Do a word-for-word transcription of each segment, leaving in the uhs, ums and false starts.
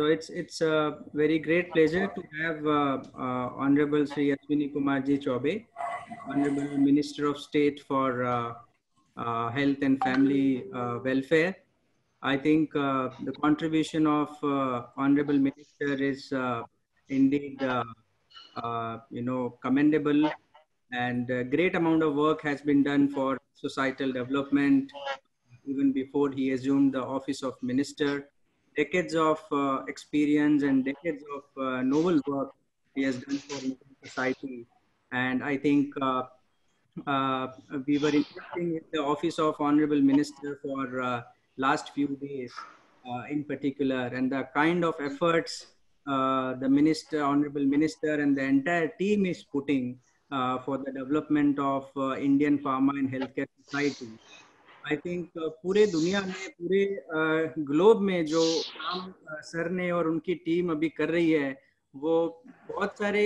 it's it's a very great pleasure to have uh, uh, Honorable Sri Ashwini Kumar Ji Chaube, Honorable Minister of State for uh, uh, Health and Family uh, Welfare. I think uh, the contribution of uh, Honorable Minister is uh, indeed uh, uh, you know commendable, and a great amount of work has been done for societal development even before he assumed the office of minister. Decades of uh, experience and decades of uh, noble work he has done for Indian society. And I think uh, uh, we were interacting with the office of Honorable Minister for uh, last few days uh, in particular, and the kind of efforts uh, the minister, Honorable Minister and the entire team is putting uh, for the development of uh, Indian pharma and healthcare society. I think पूरे दुनिया में, पूरे globe में जो काम sir ने और उनकी टीम अभी कर रही है, वो बहुत सारे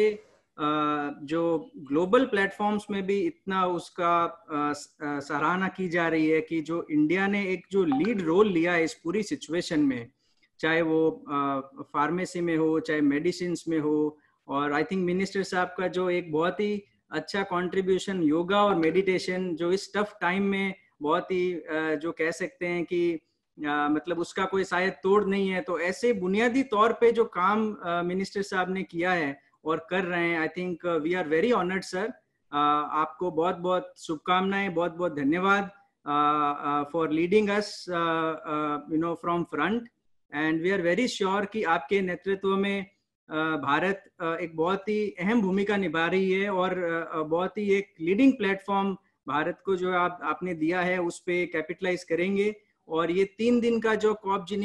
जो ग्लोबल प्लेटफॉर्म्स में भी इतना उसका सराहना की जा रही है कि जो इंडिया ने एक जो लीड रोल लिया है इस पूरी सिचुएशन में, चाहे वो फार्मेसी में हो, चाहे मेडिसिन में हो, और आई थिंक मिनिस्टर साहब का जो एक बहुत ही अच्छा कंट्रीब्यूशन योगा और मेडिटेशन, जो इस टफ टाइम में बहुत ही जो कह सकते हैं कि आ, मतलब उसका कोई शायद तोड़ नहीं है, तो ऐसे बुनियादी तौर पे जो काम मिनिस्टर साहब ने किया है और कर रहे हैं, I think we are very honoured sir. आपको बहुत बहुत शुभकामनाएं, बहुत बहुत धन्यवाद for leading us you know from front, and we are very sure कि आपके नेतृत्व में uh, भारत uh, एक बहुत ही अहम भूमिका निभा रही है और uh, बहुत ही एक लीडिंग प्लेटफॉर्म भारत को जो आप आपने दिया है उस पे कैपिटलाइज करेंगे. और ये तीन दिन का जो कॉप जिनी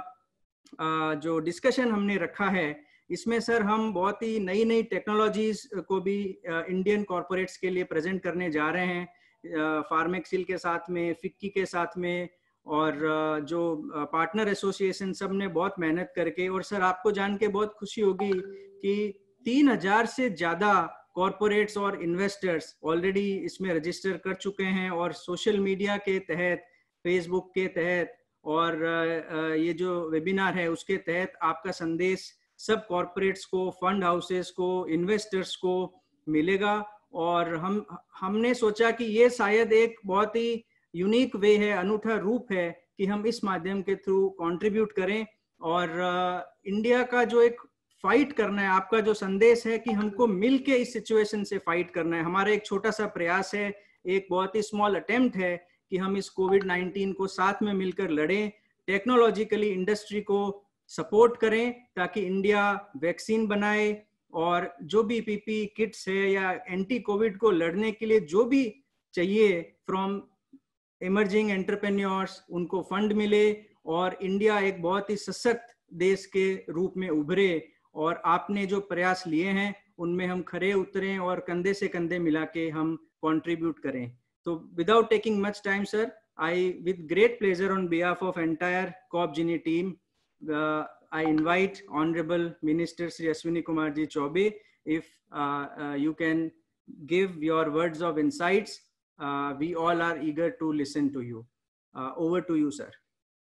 का जो डिस्कशन हमने रखा है, इसमें सर हम बहुत ही नई नई टेक्नोलॉजीज को भी इंडियन कॉर्पोरेट्स के लिए प्रेजेंट करने जा रहे हैं, फार्मेक्सिल के साथ में, फिक्की के साथ में, और जो पार्टनर एसोसिएशन सब ने बहुत मेहनत करके. और सर आपको जान के बहुत खुशी होगी कि तीन हजार से ज्यादा कॉर्पोरेट्स और इन्वेस्टर्स ऑलरेडी इसमें रजिस्टर कर चुके हैं, और सोशल मीडिया के तहत, फेसबुक के तहत और ये जो वेबिनार है उसके तहत आपका संदेश सब कॉर्पोरेट्स को, फंड हाउसेस को, इन्वेस्टर्स को मिलेगा. और हम हमने सोचा कि ये शायद एक बहुत ही यूनिक वे है, अनूठा रूप है कि हम इस माध्यम के थ्रू कंट्रीब्यूट करें. और इंडिया का जो एक फाइट करना है, आपका जो संदेश है कि हमको मिलके इस सिचुएशन से फाइट करना है, हमारा एक छोटा सा प्रयास है, एक बहुत ही स्मॉल अटेम्प्ट है कि हम इस कोविड नाइनटीन को साथ में मिलकर लड़ें, टेक्नोलॉजिकली इंडस्ट्री को सपोर्ट करें ताकि इंडिया वैक्सीन बनाए, और जो भी पीपी किट्स है या एंटी कोविड को लड़ने के लिए जो भी चाहिए फ्रॉम इमर्जिंग एंटरप्रेन्योर्स, उनको फंड मिले और इंडिया एक बहुत ही सशक्त देश के रूप में उभरे. और आपने जो प्रयास लिए हैं उनमें हम खरे उतरें और कंधे से कंधे मिला के हम कंट्रीब्यूट करें. तो without taking much time sir, I with great pleasure on behalf of entire कॉपजिनी team, I invite honourable minister Shri Ashwini Kumar ji Choubey, if you can give your words of insights, we all are eager to listen to you. Over to you sir.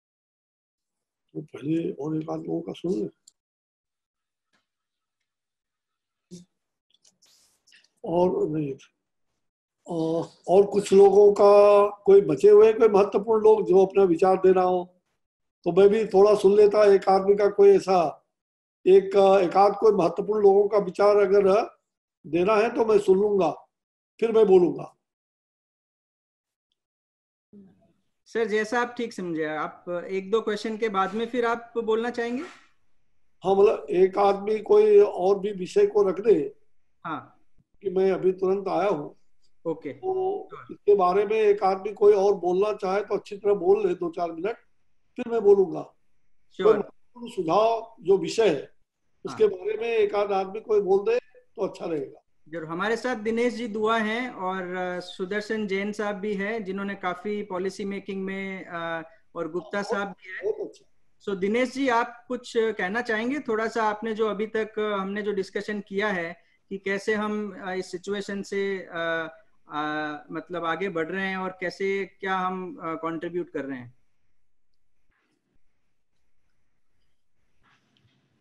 तो पहले और एक आध लोगों का सुन ले, और नहीं और, और कुछ लोगों का कोई बचे हुए कोई महत्वपूर्ण लोग जो अपना विचार दे रहा हो, तो मैं भी थोड़ा सुन लेता. एक आदमी का कोई ऐसा एक एक आध कोई महत्वपूर्ण लोगों का विचार अगर देना है तो मैं सुन लूंगा, फिर मैं बोलूंगा. सर जैसा आप ठीक समझे, आप एक दो क्वेश्चन के बाद में फिर आप बोलना चाहेंगे? हाँ, मतलब एक आदमी कोई और भी विषय को रख दे. हाँ, कि मैं अभी तुरंत आया हूँ. ओके. तो इसके बारे में एक आदमी कोई और बोलना चाहे तो अच्छी तरह बोल ले, दो चार मिनट, फिर मैं बोलूंगा. कोई सुझाव जो विषय है उसके बारे में एक आध आदमी कोई बोल दे तो अच्छा रहेगा. जरूर. हमारे साथ दिनेश जी दुआ हैं और सुदर्शन जैन साहब भी हैं जिन्होंने काफी पॉलिसी मेकिंग में, और गुप्ता साहब भी हैं. सो दिनेश जी आप कुछ कहना चाहेंगे? थोड़ा सा आपने जो अभी तक हमने जो डिस्कशन किया है कि कैसे हम इस सिचुएशन से आ, आ, मतलब आगे बढ़ रहे हैं और कैसे क्या हम कंट्रीब्यूट कर रहे हैं.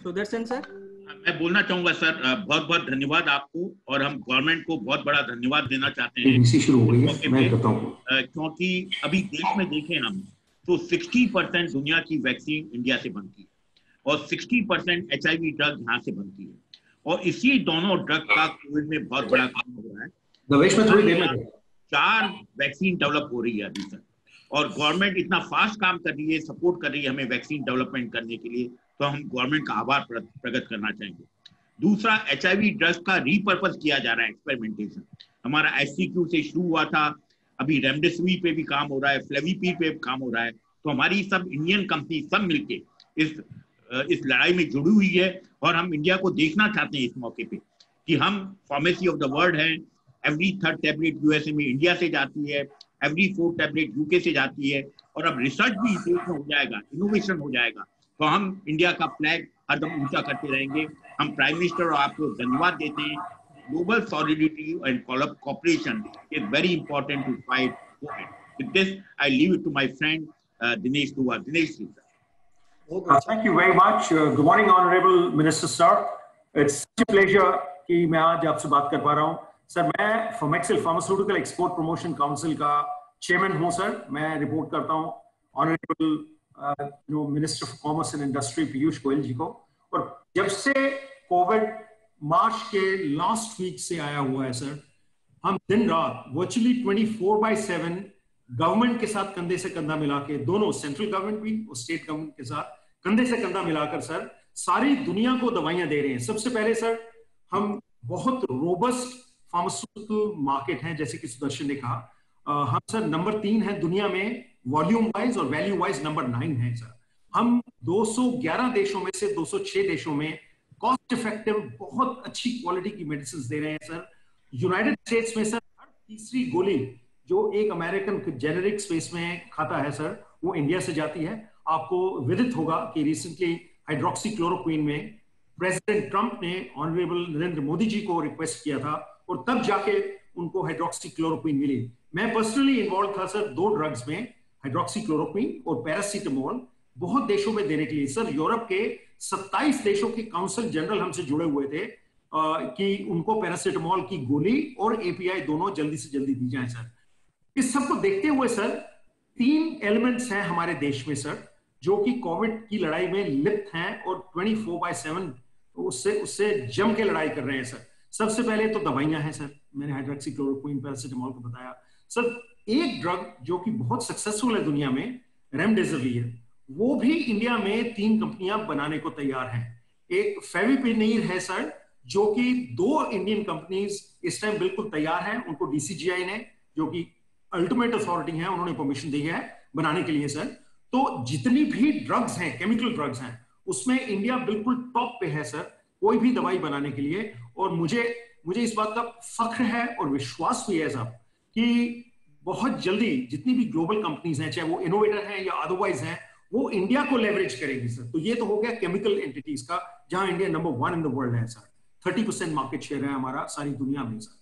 सुदर्शन सर, मैं बोलना चाहूंगा सर, बहुत बहुत धन्यवाद आपको, और हम गवर्नमेंट को बहुत बड़ा धन्यवाद देना चाहते हैं शुरू हो गई है मैं कहता हूं, क्योंकि अभी देश में देखें हम तो साठ परसेंट दुनिया की वैक्सीन इंडिया से बनती है और साठ percent H I V drug यहाँ से बनती है, और इसी दोनों ड्रग का कोविड में बहुत बड़ा काम हो रहा है। देश में थोड़ी देर में चार वैक्सीन डेवलप हो रही है अभी तक, और गवर्नमेंट इतना फास्ट काम कर रही है, सपोर्ट कर रही है हमें वैक्सीन डेवलपमेंट करने के लिए, तो हम गवर्नमेंट का आभार प्रकट करना चाहेंगे। दूसरा, एच आई वी ड्रग्स का रीपर्पस किया जा रहा है, एक्सपेरिमेंटेशन हमारा एस सी क्यू से शुरू हुआ था, अभी रेमडेसिविर पे भी काम हो रहा है, फ्लेविपिर पे काम हो रहा है, तो हमारी सब इंडियन कंपनी सब मिलके इस इस लड़ाई में जुड़ी हुई है, और हम इंडिया को देखना चाहते हैं इस मौके पे कि हम फार्मेसी ऑफ द वर्ल्ड हैं। एवरी थर्ड टैबलेट यूएसए में इंडिया से जाती है, एवरी फोर्थ टैबलेट यूके से जाती है, और अब रिसर्च भी इस देश में हो जाएगा, इनोवेशन हो जाएगा, तो हम इंडिया का फ्लैग हरदम ऊंचा करते रहेंगे। हम प्राइम मिनिस्टर और आपको धन्यवाद देते हैं। Global solidity and cooperation is very important to fight Covid. With this I leave it to my friend Dinesh Dua. Dinesh ji, Uh, thank you very much. Uh, good morning, Honorable Minister Sir. It's such a pleasure कि मैं आज आपसे बात कर पा रहा हूँ। Sir, मैं Pharmexil Pharmaceutical Export Promotion Council का चेयरमैन हूँ सर। मैं रिपोर्ट करता हूँ Honorable uh, you know, Minister of Commerce and Industry Piyush Goyal जी को। और जब से कोविड मार्च के लास्ट वीक से आया हुआ है सर, हम दिन रात वर्चुअली चौबीस बाय सात गवर्नमेंट के साथ कंधे से कंधा मिला के, दोनों सेंट्रल गवर्नमेंट भी और स्टेट गवर्नमेंट के साथ कंधे से कंधा मिलाकर सर सारी दुनिया को दवाइयां दे रहे हैं। सबसे पहले सर, हम बहुत रोबस्ट फार्मास्यूटिकल मार्केट हैं, जैसे कि सुदर्शन ने कहा। आ, हम सर नंबर तीन है दुनिया में, वॉल्यूम वाइज और वैल्यू वाइज नंबर नाइन है सर। हम दो सौ ग्यारह देशों में से दो सौ छह देशों में कॉस्ट इफेक्टिव बहुत अच्छी क्वालिटी की मेडिसिन दे रहे हैं सर। यूनाइटेड स्टेट्स में सर हर तीसरी गोली जो एक अमेरिकन जेनेरिक स्पेस में खाता है सर, वो इंडिया से जाती है। आपको विदित होगा कि रिसेंटली हाइड्रोक्सीक्लोरोक्वीन में प्रेसिडेंट ट्रंप ने ऑनरेबल नरेंद्र मोदी जी को रिक्वेस्ट किया था, और तब जाके उनको हाइड्रोक्सीक्लोरोक्वीन मिली। मैं पर्सनली इन्वॉल्व था सर दो ड्रग्स में, हाइड्रोक्सीक्लोरोक्वीन और पैरासीटामोल, बहुत देशों में देने के लिए। सर, यूरोप के सत्ताईस देशों के काउंसिल जनरल हमसे जुड़े हुए थे आ, कि उनको पैरासीटामोल की गोली और एपीआई दोनों जल्दी से जल्दी दी जाए सर। इस सबको देखते हुए सर, तीन एलिमेंट्स हैं हमारे देश में सर जो कि कोविड की लड़ाई में लिप्त हैं और चौबीस बाय सात उससे उससे जम के लड़ाई कर रहे हैं सर। सबसे पहले तो दवाइयां हैं सर, मैंने हाइड्रोक्सीक्लोरोक्वीन पैरासीटामोल को बताया सर। एक ड्रग जो कि बहुत सक्सेसफुल है दुनिया में, रेमडेसिविर, वो भी इंडिया में तीन कंपनियां बनाने को तैयार हैं। एक फेविपिराविर है सर, जो कि दो इंडियन कंपनीज इस टाइम बिल्कुल तैयार हैं, उनको डीसीजीआई ने, जो कि अल्टीमेट अथॉरिटी है, उन्होंने परमिशन दी है बनाने के लिए सर। तो जितनी भी ड्रग्स हैं, केमिकल ड्रग्स हैं, उसमें इंडिया बिल्कुल टॉप पे है सर कोई भी दवाई बनाने के लिए। और मुझे मुझे इस बात का फख्र है और विश्वास भी है साहब कि बहुत जल्दी जितनी भी ग्लोबल कंपनीज हैं, चाहे वो इनोवेटर हैं या अदरवाइज हैं, वो इंडिया को लेवरेज करेंगी सर। तो ये तो हो गया केमिकल एंटिटीज का, जहां India number one in the world है sir. Thirty percent market share है हमारा सारी दुनिया में सर।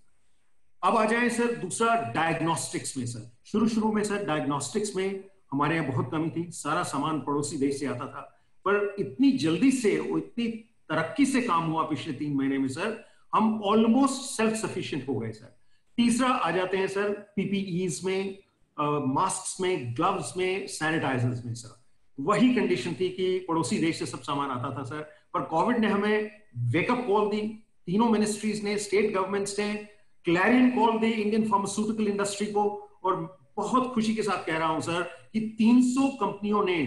अब आ जाए सर दूसरा, डायग्नोस्टिक्स में सर। शुरू शुरू में सर डायग्नोस्टिक्स में हमारे यहाँ बहुत कमी थी, सारा सामान पड़ोसी देश से आता था, पर इतनी जल्दी से और इतनी तरक्की से काम हुआ पिछले तीन महीने में सर, हम ऑलमोस्ट सेल्फ सफिशिएंट हो गए सर। तीसरा आ जाते हैं सर पीपीईज में, मास्क में, ग्लव्स में, सैनिटाइजर्स में सर। वही कंडीशन थी कि पड़ोसी देश से सब सामान आता था सर, पर कोविड ने हमें वेकअप कॉल दी, तीनों मिनिस्ट्रीज ने, स्टेट गवर्नमेंट्स ने क्लैरियन कॉल दी इंडियन फार्मास्यूटिकल इंडस्ट्री को। और बहुत खुशी के साथ कह रहा हूं सर कि तीन सौ कंपनियों ने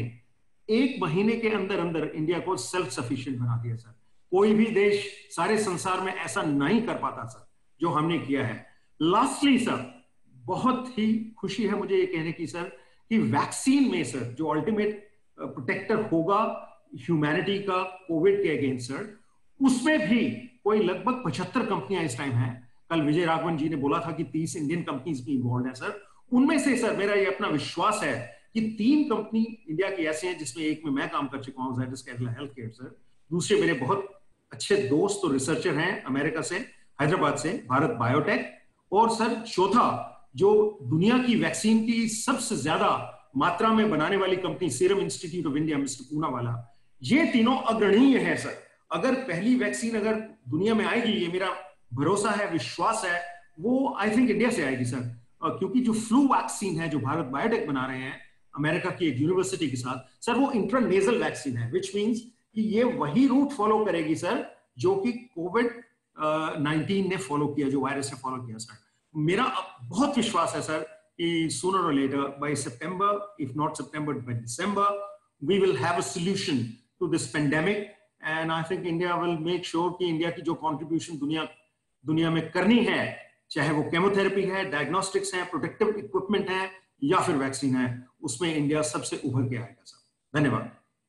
एक महीने के अंदर अंदर इंडिया को सेल्फ सफिशिएंट बना दिया सर। कोई भी देश सारे संसार में ऐसा नहीं कर पाता सर जो हमने किया है। लास्टली सर, बहुत ही खुशी है मुझे ये कहने की सर कि वैक्सीन में सर जो अल्टीमेट प्रोटेक्टर होगा ह्यूमैनिटी का कोविड के अगेंस्ट सर, उसमें भी कोई लगभग पचहत्तर कंपनियां इस टाइम हैं। कल विजय राघवन जी ने बोला था कि तीस इंडियन कंपनीज भी इन्वॉल्व हैं सर। उनमें से सर मेरा ये अपना विश्वास है कि तीन कंपनी इंडिया की ऐसे हैं, जिसमें एक में मैं काम कर चुका हूं, Zydus Cadila health care sir. दूसरे मेरे बहुत अच्छे दोस्त और रिसर्चर हैं अमेरिका से, हैदराबाद से, भारत बायोटेक। और सर चौथा, जो दुनिया की वैक्सीन की सबसे ज्यादा मात्रा में बनाने वाली company serum institute of India, mister Poonawalla. ये तीनों अग्रणीय है सर अगर पहली वैक्सीन अगर दुनिया में आएगी, ये मेरा भरोसा है, विश्वास है, वो आई थिंक इंडिया से आएगी सर, क्योंकि जो फ्लू वैक्सीन है जो भारत बायोटेक बना रहे हैं अमेरिका की एक यूनिवर्सिटी के साथ सर, वो इंट्रानेजल वैक्सीन है, विच मींस कि ये वही रूट फॉलो करेगी सर जो कि कोविड नाइनटीन ने फॉलो किया, जो वायरस ने फॉलो किया सर। मेरा बहुत विश्वास है सर कि सूनर और later by September, if not September by December, we will have a solution to this pandemic, and I think India will make sure कि इंडिया की जो कंट्रीब्यूशन दुनिया दुनिया में करनी है, चाहे वो केमोथेरेपी है, डायग्नोस्टिक्स है, प्रोटेक्टिव इक्विपमेंट है या फिर वैक्सीन है, उसमें इंडिया सबसे उभर के आएगा सर। धन्यवाद।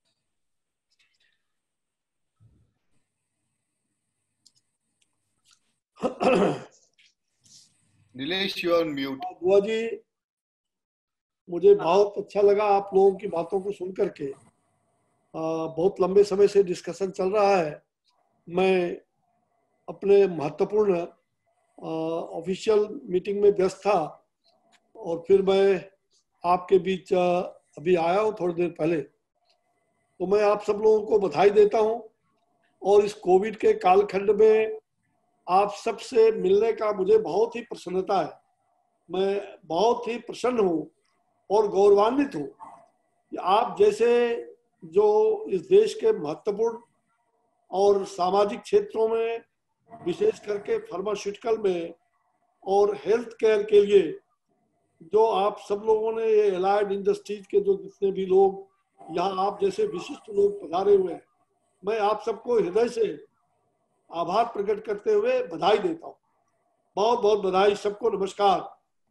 Nilesh, you are on mute. बुआ जी, मुझे बहुत अच्छा लगा आप लोगों की बातों को सुन करके। बहुत लंबे समय से डिस्कशन चल रहा है। मैं अपने महत्वपूर्ण ऑफिशियल मीटिंग में व्यस्त था और फिर मैं आपके बीच अभी आया हूँ थोड़ी देर पहले। तो मैं आप सब लोगों को बधाई देता हूँ और इस कोविड के कालखंड में आप सबसे मिलने का मुझे बहुत ही प्रसन्नता है। मैं बहुत ही प्रसन्न हूँ और गौरवान्वित हूँ कि आप जैसे जो इस देश के महत्वपूर्ण और सामाजिक क्षेत्रों में, विशेष करके फार्मास्यूटिकल में और हेल्थ केयर के लिए जो आप सब लोगों ने, ये एलाइड इंडस्ट्रीज के जो जितने भी लोग यहाँ आप जैसे विशिष्ट लोग पधारे हुए हैं, मैं आप सबको हृदय से आभार प्रकट करते हुए बधाई देता हूँ। बहुत बहुत बधाई सबको, नमस्कार।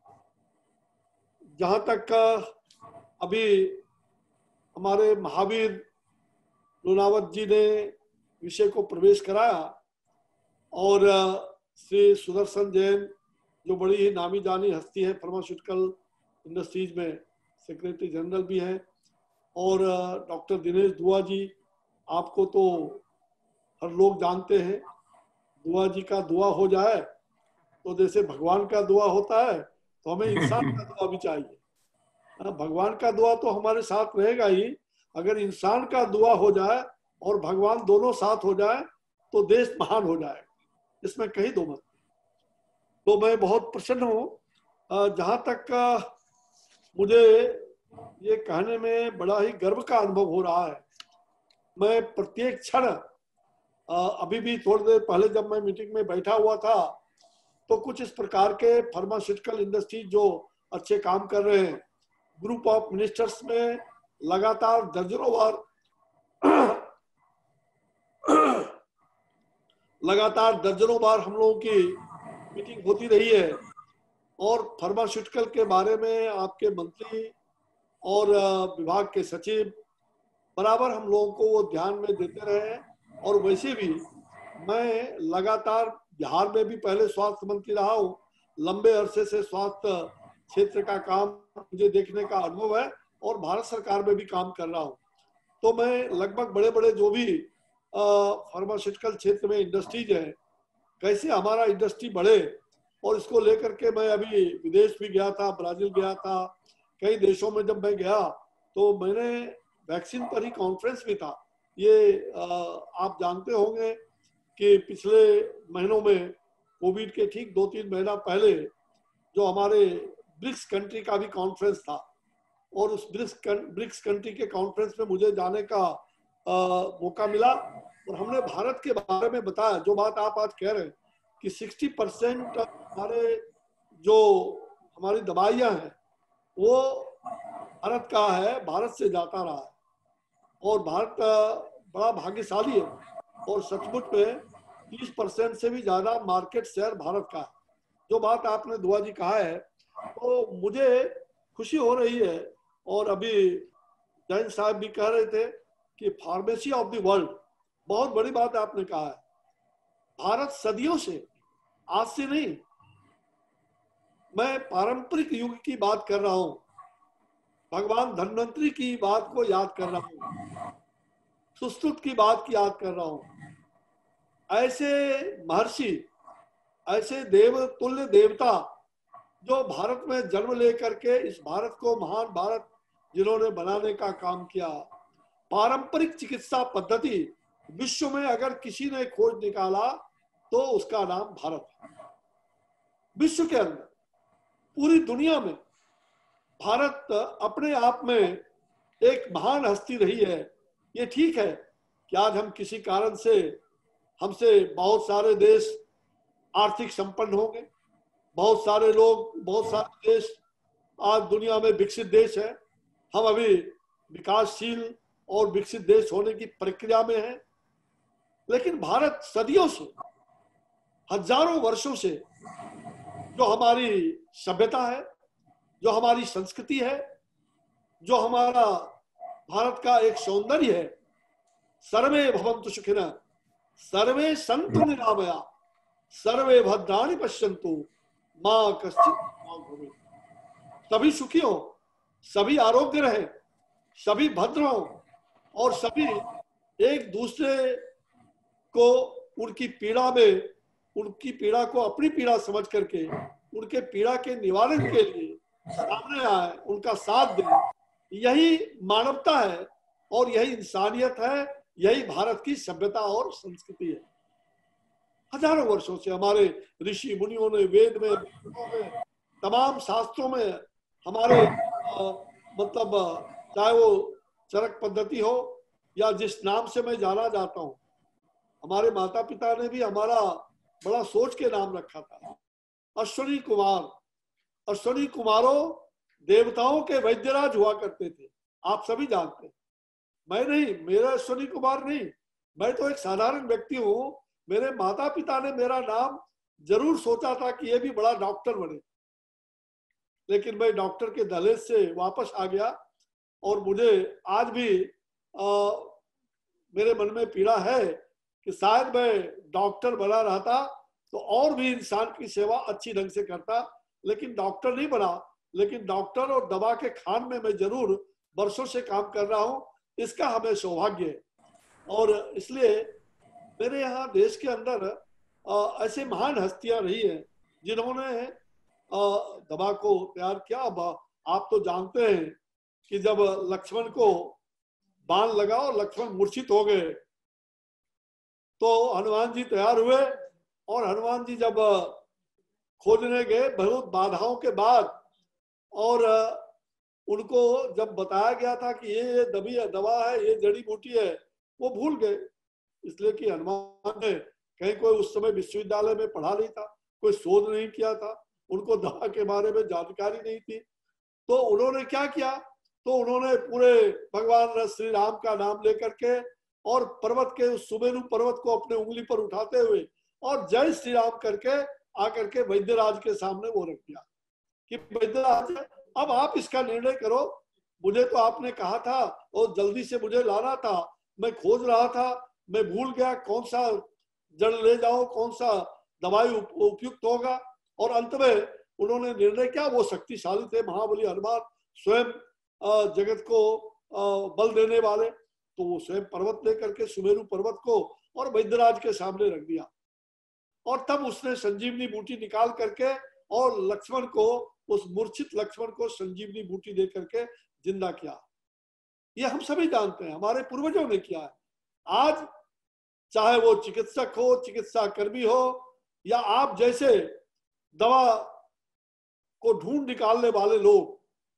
जहाँ तक अभी हमारे महावीर लुनावत जी ने विषय को प्रवेश कराया और श्री सुदर्शन जैन जो बड़ी ही नामी जानी हस्ती है फार्मास्यूटिकल इंडस्ट्रीज में, सेक्रेटरी जनरल भी हैं, और डॉक्टर दिनेश दुआ जी, आपको तो हर लोग जानते हैं। दुआ जी का दुआ हो जाए तो जैसे भगवान का दुआ होता है, तो हमें इंसान का दुआ भी चाहिए। भगवान का दुआ तो हमारे साथ रहेगा ही, अगर इंसान का दुआ हो जाए और भगवान दोनों साथ हो जाए तो देश महान हो जाएगा, इसमें कहीं दो मत। तो मैं बहुत प्रसन्न हूँ। जहाँ तक मुझे ये कहने में बड़ा ही गर्व का अनुभव हो रहा है, मैं प्रत्येक क्षण, अभी भी थोड़ी देर पहले जब मैं मीटिंग में बैठा हुआ था तो कुछ इस प्रकार के फार्मास्यूटिकल इंडस्ट्री जो अच्छे काम कर रहे हैं, ग्रुप ऑफ मिनिस्टर्स में लगातार दर्जनों बार लगातार दर्जनों बार हम लोगों की मीटिंग होती रही है और फार्मास्यूटिकल के बारे में आपके मंत्री और विभाग के सचिव बराबर हम लोगों को वो ध्यान में देते रहे हैं। और वैसे भी मैं लगातार बिहार में भी पहले स्वास्थ्य मंत्री रहा हूँ, लंबे अरसे से स्वास्थ्य क्षेत्र का काम मुझे देखने का अनुभव है और भारत सरकार में भी काम कर रहा हूँ। तो मैं लगभग बड़े बड़े जो भी फार्मास्यूटिकल क्षेत्र में इंडस्ट्रीज है, कैसे हमारा इंडस्ट्री बढ़े, और इसको लेकर के मैं अभी विदेश भी गया था, ब्राजील गया था, कई देशों में जब मैं गया तो मैंने वैक्सीन पर ही कॉन्फ्रेंस भी था। ये आप जानते होंगे कि पिछले महीनों में कोविड के ठीक दो तीन महीना पहले जो हमारे ब्रिक्स कंट्री का भी कॉन्फ्रेंस था, और उस ब्रिक्स ब्रिक्स कंट्री के कॉन्फ्रेंस में मुझे जाने का आ, मौका मिला और हमने भारत के बारे में बताया, जो बात आप आज कह रहे हैं कि साठ परसेंट हमारे जो हमारी दवाइयां हैं वो भारत का है, भारत से जाता रहा है और भारत बड़ा भाग्यशाली है और सचमुच में तीस परसेंट से भी ज्यादा मार्केट शेयर भारत का है। जो बात आपने दुआ जी कहा है तो मुझे खुशी हो रही है। और अभी जैन साहब भी कह रहे थे कि फार्मेसी ऑफ द वर्ल्ड, बहुत बड़ी बात आपने कहा है। भारत सदियों से, आज से नहीं, मैं पारंपरिक युग की बात कर रहा हूं, भगवान धन्वंतरी की बात को याद कर रहा हूं, सुश्रुत की बात की याद कर रहा हूं। ऐसे महर्षि, ऐसे देव तुल्य देवता जो भारत में जन्म लेकर के इस भारत को महान भारत जिन्होंने बनाने का काम किया, पारंपरिक चिकित्सा पद्धति विश्व में अगर किसी ने खोज निकाला तो उसका नाम भारत है। विश्व के अंदर, पूरी दुनिया में भारत अपने आप में एक महान हस्ती रही है। ये ठीक है कि आज हम किसी कारण से, हमसे बहुत सारे देश आर्थिक संपन्न होंगे, बहुत सारे लोग, बहुत सारे देश आज दुनिया में विकसित देश है, हम अभी विकासशील और विकसित देश होने की प्रक्रिया में हैं। लेकिन भारत सदियों से, हजारों वर्षों से जो हमारी सभ्यता है, जो हमारी संस्कृति है, जो हमारा भारत का एक सौंदर्य है, सर्वे भवन्तु सुखिनः, सर्वे सन्तु निरामया, सर्वे भद्राणि पश्यन्तु, मां कश्चित् भवेत्। सभी सुखी हो, सभी आरोग्य रहे, सभी भद्र हो और सभी एक दूसरे को उनकी पीड़ा में, उनकी पीड़ा को अपनी पीड़ा समझ करके उनके पीड़ा के निवारण के लिए सामने आए, उनका साथ दें। यही मानवता है और यही इंसानियत है, यही भारत की सभ्यता और संस्कृति है। हजारों वर्षों से हमारे ऋषि मुनियों ने वेद में, में तमाम शास्त्रों में हमारे आ, मतलब चाहे वो चरक पद्धति हो या जिस नाम से मैं जाना जाता हूँ, हमारे माता पिता ने भी हमारा बड़ा सोच के नाम रखा था, अश्वनी कुमार। अश्वनी कुमारों देवताओं के वैद्यराज हुआ करते थे, आप सभी जानते हैं। मैं नहीं, मेरा अश्वनी कुमार नहीं, मैं तो एक साधारण व्यक्ति हूँ। मेरे माता पिता ने मेरा नाम जरूर सोचा था कि ये भी बड़ा डॉक्टर बने, लेकिन मैं डॉक्टर के दहलीज से वापस आ गया और मुझे आज भी आ, मेरे मन में पीड़ा है कि शायद मैं डॉक्टर बना रहता तो और भी इंसान की सेवा अच्छी ढंग से करता, लेकिन डॉक्टर नहीं बना। लेकिन डॉक्टर और दवा के खान में मैं जरूर वर्षों से काम कर रहा हूँ, इसका हमें सौभाग्य है। और इसलिए मेरे यहाँ देश के अंदर आ, ऐसे महान हस्तियां रही हैं जिन्होंने दवा को तैयार किया। अब आप तो जानते हैं कि जब लक्ष्मण को बाण लगा और लक्ष्मण मूर्छित हो गए तो हनुमान जी तैयार हुए और हनुमान जी जब खोजने गए बहुत बाधाओं के बाद, और उनको जब बताया गया था कि ये दबी दवा है, ये जड़ी बूटी है, वो भूल गए। इसलिए कि हनुमान ने कहीं कोई उस समय विश्वविद्यालय में पढ़ा नहीं था, कोई शोध नहीं किया था, उनको दवा के बारे में जानकारी नहीं थी। तो उन्होंने क्या किया, तो उन्होंने पूरे भगवान श्री राम का नाम लेकर के और पर्वत के उस सुमेरु पर्वत को अपने उंगली पर उठाते हुए और जय श्री राम करके आकर के वैद्यराज के सामने वो रख दिया कि वैद्यराज अब आप इसका निर्णय करो। मुझे तो आपने कहा था और जल्दी से मुझे लाना था, मैं खोज रहा था, मैं भूल गया कौन सा जड़ ले जाओ, कौन सा दवाई उपयुक्त होगा। और अंत में उन्होंने निर्णय किया, वो शक्तिशाली थे, महाबली हनुमान स्वयं जगत को बल देने वाले, तो वो स्वयं पर्वत लेकर के सुमेरु पर्वत को और वैद्यराज के सामने रख दिया। और तब उसने संजीवनी बूटी निकाल करके और लक्ष्मण को, उस मूर्छित लक्ष्मण को संजीवनी बूटी दे करके जिंदा किया। ये हम सभी जानते हैं, हमारे पूर्वजों ने किया है। आज चाहे वो चिकित्सक हो, चिकित्सा कर्मी हो, या आप जैसे दवा को ढूंढ निकालने वाले लोग,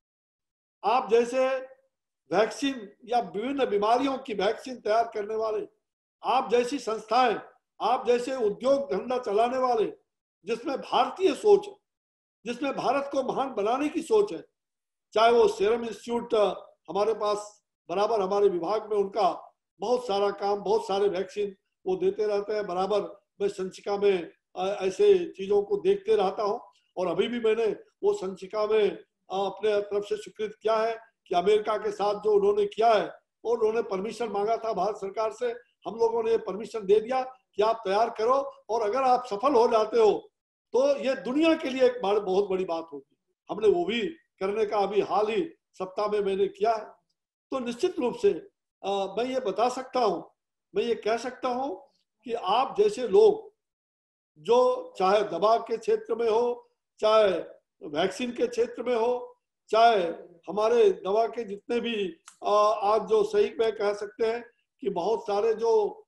आप जैसे वैक्सीन या विभिन्न बीमारियों की वैक्सीन तैयार करने वाले, आप जैसी संस्थाएं, आप जैसे उद्योग धंधा चलाने वाले, जिसमें भारतीय सोच है, जिसमें भारत को महान बनाने की सोच है, चाहे वो सीरम इंस्टीट्यूट हमारे पास बराबर, हमारे विभाग में उनका बहुत सारा काम, बहुत सारे वैक्सीन वो देते रहते हैं बराबर। मैं संचिका में ऐसे चीजों को देखते रहता हूँ और अभी भी मैंने वो संचिका में अपने तरफ से स्वीकृत किया है कि अमेरिका के साथ जो उन्होंने किया है, और उन्होंने परमिशन मांगा था भारत सरकार से, हम लोगों ने परमिशन दे दिया कि आप तैयार करो, और अगर आप सफल हो जाते हो तो ये दुनिया के लिए एक बहुत बड़ी बात होगी। हमने वो भी करने का अभी हाल ही सप्ताह में मैंने किया है। तो निश्चित रूप से आ, मैं ये बता सकता हूँ, मैं ये कह सकता हूँ कि आप जैसे लोग जो चाहे दवा के क्षेत्र में हो, चाहे वैक्सीन के क्षेत्र में हो, चाहे हमारे दवा के जितने भी आज जो सही में कह सकते हैं कि बहुत सारे जो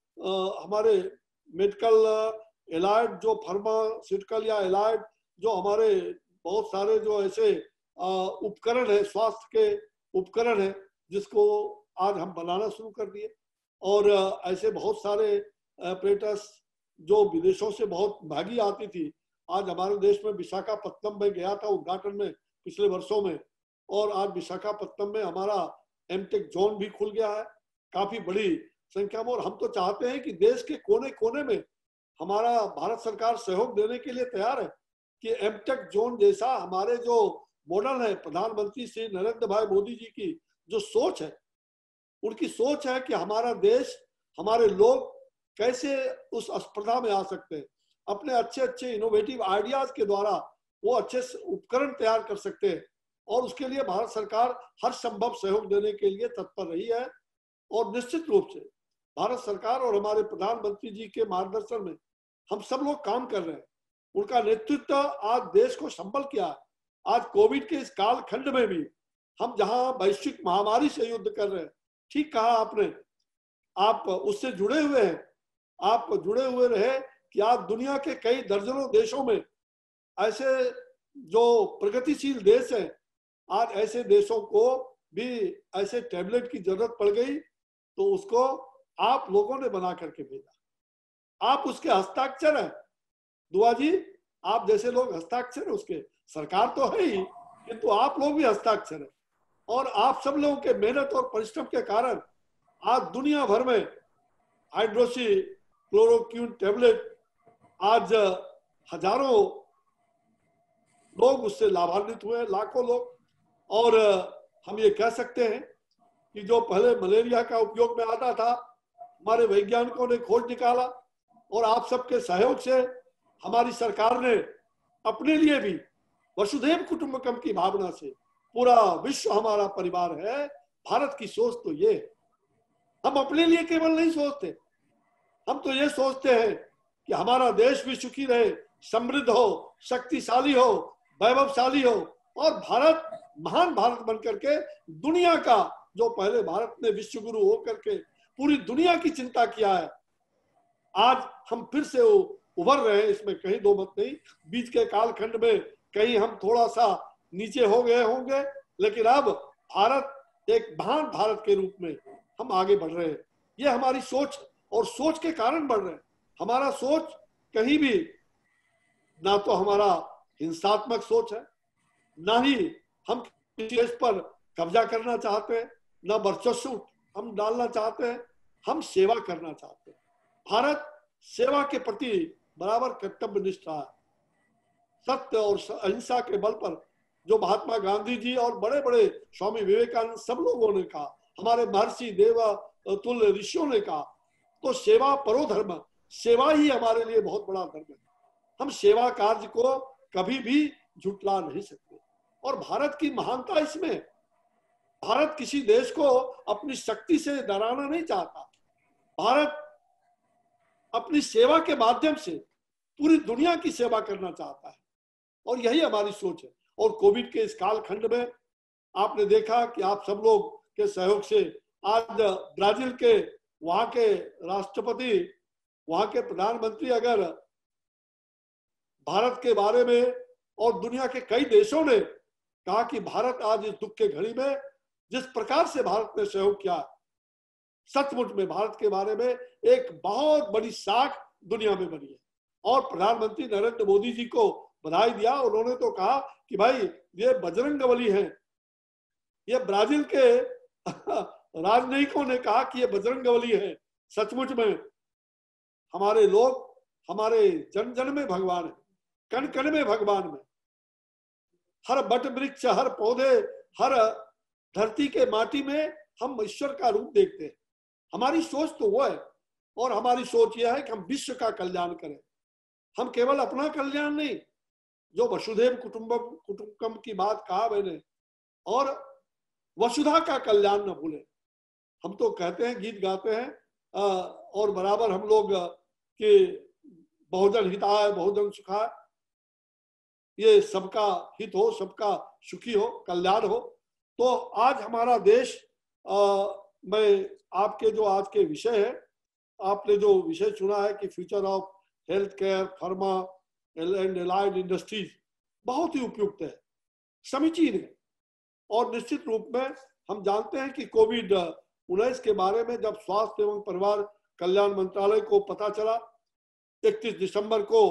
हमारे मेडिकल एलाइड जो फार्मास्यूटिकल या एलाइड जो हमारे बहुत सारे जो ऐसे उपकरण है, स्वास्थ्य के उपकरण है, जिसको आज हम बनाना शुरू कर दिए। और ऐसे बहुत सारे ऑपरेटर्स जो विदेशों से बहुत महंगी आती थी, आज हमारे देश में विशाखापत्तनम में गया था उद्घाटन में पिछले वर्षों में, और आज विशाखापत्तनम में हमारा एमटेक जोन भी खुल गया है काफी बड़ी संख्या में। और हम तो चाहते हैं कि देश के कोने कोने में हमारा भारत सरकार सहयोग देने के लिए तैयार है कि एमटेक जोन जैसा हमारे जो मॉडल है, प्रधानमंत्री श्री नरेंद्र भाई मोदी जी की जो सोच है, उनकी सोच है कि हमारा देश, हमारे लोग कैसे उस स्पर्धा में आ सकते हैं, अपने अच्छे अच्छे इनोवेटिव आइडियाज के द्वारा वो अच्छे उपकरण तैयार कर सकते हैं। और उसके लिए भारत सरकार हर संभव सहयोग देने के लिए तत्पर रही है। और निश्चित रूप से भारत सरकार और हमारे प्रधानमंत्री जी के मार्गदर्शन में हम सब लोग काम कर रहे हैं। उनका नेतृत्व आज देश को संबल किया है। आज कोविड के इस काल खंड में भी हम जहां वैश्विक महामारी से युद्ध कर रहे हैं, ठीक कहा आपने, आप उससे जुड़े हुए हैं, आप जुड़े हुए रहे कि आज दुनिया के कई दर्जनों देशों में ऐसे जो प्रगतिशील देश हैं, आज ऐसे देशों को भी ऐसे टैबलेट की जरूरत पड़ गई तो उसको आप लोगों ने बना करके भेजा। आप उसके हस्ताक्षर हैं दुआ जी, आप जैसे लोग हस्ताक्षर है उसके, सरकार तो है ही किंतु आप लोग भी हस्ताक्षर है। और आप सब लोगों के मेहनत और परिश्रम के कारण आज दुनिया भर में हाइड्रोक्सी क्लोरोक्विन टैबलेट आज हजारों लोग उससे लाभान्वित हुए, लाखों लोग। और हम ये कह सकते हैं कि जो पहले मलेरिया का उपयोग में आता था, हमारे वैज्ञानिकों ने खोज निकाला और आप सबके सहयोग से हमारी सरकार ने अपने लिए भी वसुधैव कुटुंबकम की भावना से, पूरा विश्व हमारा परिवार है, भारत की सोच तो ये, हम अपने लिए केवल नहीं सोचते, हम तो ये सोचते हैं कि हमारा देश भी सुखी रहे, समृद्ध हो, शक्तिशाली हो, वैभवशाली हो और भारत महान भारत बनकर के दुनिया का, जो पहले भारत ने विश्व गुरु होकर के पूरी दुनिया की चिंता किया है, आज हम फिर से उभर रहे हैं, इसमें कहीं दो मत नहीं। बीच के कालखंड में कहीं हम थोड़ा सा नीचे हो गए होंगे, लेकिन अब भारत एक महान भारत के रूप में हम आगे बढ़ रहे हैं। ये हमारी सोच और सोच के कारण बढ़ रहे हैं। हमारा सोच कहीं भी ना तो हमारा हिंसात्मक सोच है, ना ही हम किसी देश पर कब्जा करना चाहते हैं, ना वर्चस्व हम डालना चाहते हैं, हम सेवा करना चाहते हैं। भारत सेवा के प्रति बराबर कर्तव्यनिष्ठ रहा है। सत्य और अहिंसा के बल पर जो महात्मा गांधी जी और बड़े बड़े स्वामी विवेकानंद सब लोगों ने कहा, हमारे महर्षि देवतुल्य ऋषियों ने कहा, तो सेवा परो धर्म, सेवा ही हमारे लिए बहुत बड़ा धर्म है। हम सेवा कार्य को कभी भी झुटला नहीं सकते। और भारत की महानता इसमें, भारत किसी देश को अपनी शक्ति से डराना नहीं चाहता। भारत अपनी सेवा के माध्यम से पूरी दुनिया की सेवा करना चाहता है और यही हमारी सोच है। और कोविड के इस काल खंड में आपने देखा कि आप सब लोग के सहयोग से आज ब्राजील के वहां के राष्ट्रपति, वहां के प्रधानमंत्री अगर भारत के बारे में और दुनिया के कई देशों ने कहा कि भारत आज इस दुख के घड़ी में जिस प्रकार से भारत ने सहयोग किया, सचमुच में भारत के बारे में एक बहुत बड़ी साख दुनिया में बनी है। और प्रधानमंत्री नरेंद्र मोदी जी को बधाई दिया। उन्होंने तो कहा कि भाई ये बजरंगबली हैं। ये ब्राजील के राजनयिकों ने कहा कि ये बजरंगबली है। सचमुच में हमारे लोग, हमारे जन जन में भगवान है, कण कण में भगवान में, हर बट वृक्ष, हर पौधे, हर धरती के माटी में हम ईश्वर का रूप देखते हैं। हमारी सोच तो वो है। और हमारी सोच यह है कि हम विश्व का कल्याण करें। हम केवल अपना कल्याण नहीं, जो वसुधैव कुटुंबकम कुटुंबकम की बात कहा मैंने, और वसुधा का कल्याण न भूलें। हम तो कहते हैं, गीत गाते हैं और बराबर हम लोग कि बहुजन हिताय बहुजन सुखाय, ये सबका हित हो, सबका सुखी हो, कल्याण हो। तो आज हमारा देश, आ, मैं आपके जो आज के विषय है, आपने जो विषय चुना है कि future of health care pharma and allied industries, बहुत ही उपयुक्त है, समीचीन है। और निश्चित रूप में हम जानते हैं कि कोविड उन्नीस के बारे में जब स्वास्थ्य एवं परिवार कल्याण मंत्रालय को पता चला, इकतीस दिसंबर को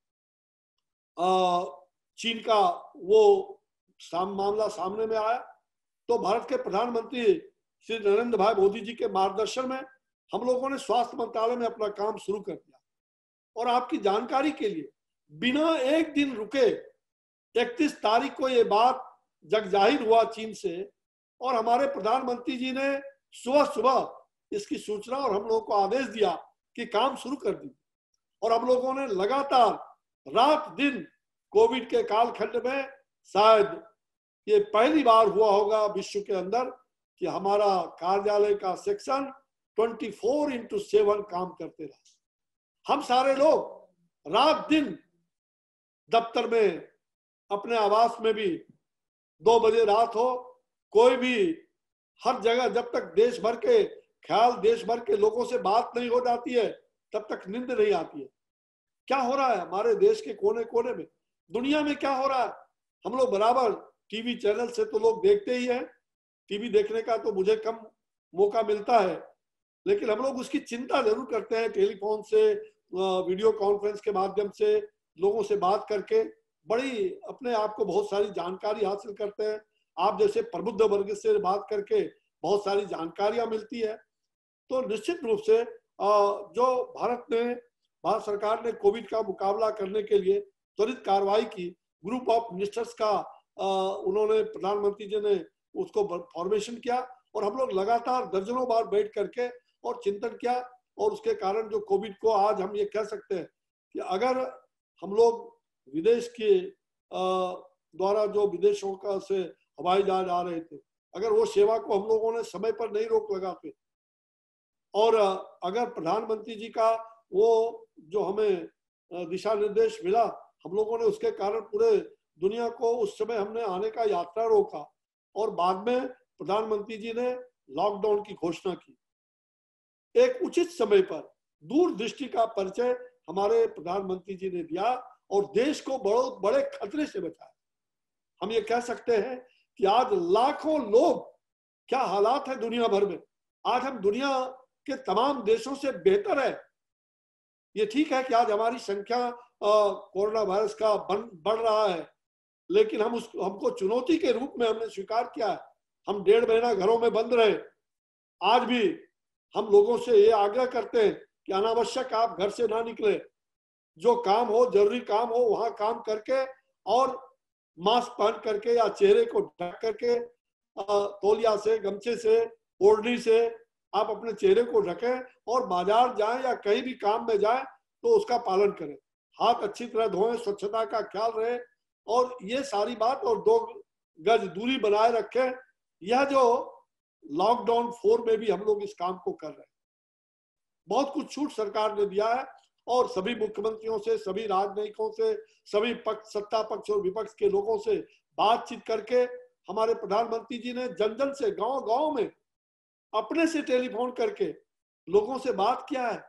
चीन का वो साम मामला सामने में आया, तो भारत के प्रधानमंत्री श्री नरेंद्र भाई मोदी जी के मार्गदर्शन में हम लोगों ने स्वास्थ्य मंत्रालय में अपना काम शुरू कर दिया। और आपकी जानकारी के लिए बिना एक दिन रुके इकतीस तारीख को ये बात जग जाहिर हुआ चीन से, और हमारे प्रधानमंत्री जी ने सुबह सुबह इसकी सूचना और हम लोगों को आदेश दिया कि काम शुरू कर दी। और हम लोगों ने लगातार रात दिन कोविड के कालखंड में शायद ये पहली बार हुआ होगा विश्व के अंदर कि हमारा कार्यालय का सेक्शन चौबीस इंटू सेवन काम करते रहा। हम सारे लोग रात दिन दफ्तर में, अपने आवास में भी, दो बजे रात हो, कोई भी, हर जगह, जब तक देश भर के ख्याल, देश भर के लोगों से बात नहीं हो जाती है तब तक नींद नहीं आती है। क्या हो रहा है हमारे देश के कोने कोने में, दुनिया में क्या हो रहा है, हम लोग बराबर टीवी चैनल से तो लोग देखते ही हैं। टीवी देखने का तो मुझे कम मौका मिलता है, लेकिन हम लोग उसकी चिंता जरूर करते हैं। टेलीफोन से, वीडियो कॉन्फ्रेंस के माध्यम से लोगों से बात करके बड़ी अपने आप को बहुत सारी जानकारी हासिल करते हैं। आप जैसे प्रबुद्ध वर्ग से बात करके बहुत सारी जानकारियां मिलती है। तो निश्चित रूप से जो भारत ने भारत सरकार ने कोविड का मुकाबला करने के लिए त्वरित कार्रवाई की, ग्रुप ऑफ मिनिस्टर्स का उन्होंने, प्रधानमंत्री जी ने उसको फॉर्मेशन किया, और हम लोग लगातार दर्जनों बार बैठ करके और चिंतन किया। और उसके कारण जो कोविड को आज हम ये कह सकते हैं कि अगर हम लोग विदेश के द्वारा जो विदेशों का से हवाई जहाज आ रहे थे, अगर वो सेवा को हम लोगों ने समय पर नहीं रोक लगाते, और अगर प्रधानमंत्री जी का वो जो हमें दिशा निर्देश मिला, हम लोगों ने उसके कारण पूरे दुनिया को उस समय हमने आने का यात्रा रोका, और बाद में प्रधानमंत्री जी ने लॉकडाउन की घोषणा की। एक उचित समय पर दूरदृष्टि का परिचय हमारे प्रधानमंत्री जी ने दिया और देश को बहुत बड़े खतरे से बचाया। हम ये कह सकते हैं कि आज लाखों लोग, क्या हालात है दुनिया भर में, आज हम दुनिया के तमाम देशों से बेहतर है। ये ठीक है कि आज हमारी संख्या कोरोना वायरस का बढ़ रहा है, लेकिन हम उस हमको चुनौती के रूप में हमने स्वीकार किया है। हम डेढ़ महीना घरों में बंद रहे, आज भी हम लोगों से ये आग्रह करते हैं कि अनावश्यक आप घर से ना निकले, जो काम हो, जरूरी काम हो, वहां काम करके और मास्क पहन करके या चेहरे को ढक करके, तौलिया से, गमछे से, ओढ़नी से आप अपने चेहरे को ढकें, और बाजार जाएं या कहीं भी काम में जाएं तो उसका पालन करें। हाथ अच्छी तरह धोएं, स्वच्छता का ख्याल रहे, और ये सारी बात, और दो गज दूरी बनाए रखें। यह जो लॉकडाउन फोर में भी हम लोग इस काम को कर रहे हैं। बहुत कुछ छूट सरकार ने दिया है, और सभी मुख्यमंत्रियों से, सभी राजनयिकों से, सभी पक्ष, सत्ता पक्ष और विपक्ष के लोगों से बातचीत करके हमारे प्रधानमंत्री जी ने जन जन से, गांव गांव में अपने से टेलीफोन करके लोगों से बात किया है।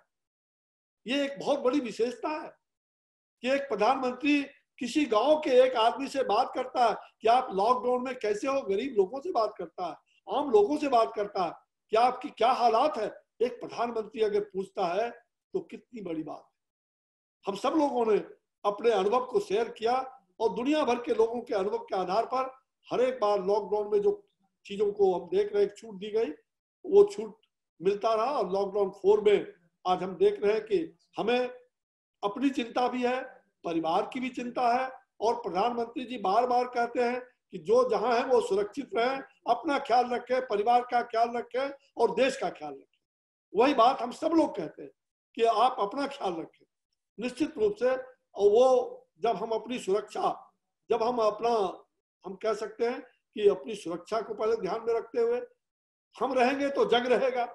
ये एक बहुत बड़ी विशेषता है कि एक प्रधानमंत्री किसी गांव के एक आदमी से बात करता है कि आप लॉकडाउन में कैसे हो, गरीब लोगों से बात करता है, आम लोगों से बात करता है कि आपकी क्या हालात है। एक प्रधानमंत्री अगर पूछता है तो कितनी बड़ी बात है। हम सब लोगों ने अपने अनुभव को शेयर किया, और दुनिया भर के लोगों के अनुभव के आधार पर हर एक बार लॉकडाउन में जो चीजों को हम देख रहे हैं, छूट दी गई, वो छूट मिलता रहा। और लॉकडाउन फोर में आज हम देख रहे हैं कि हमें अपनी चिंता भी है, परिवार की भी चिंता है, और प्रधानमंत्री जी बार बार कहते हैं कि जो जहां है वो सुरक्षित रहें, अपना ख्याल रखें, परिवार का ख्याल रखें और देश का ख्याल रखें। वही बात हम सब लोग कहते हैं कि आप अपना ख्याल रखें निश्चित रूप से। और वो जब हम अपनी सुरक्षा, जब हम अपना, हम कह सकते हैं कि अपनी सुरक्षा को पहले ध्यान में रखते हुए हम रहेंगे तो जग रहेगा,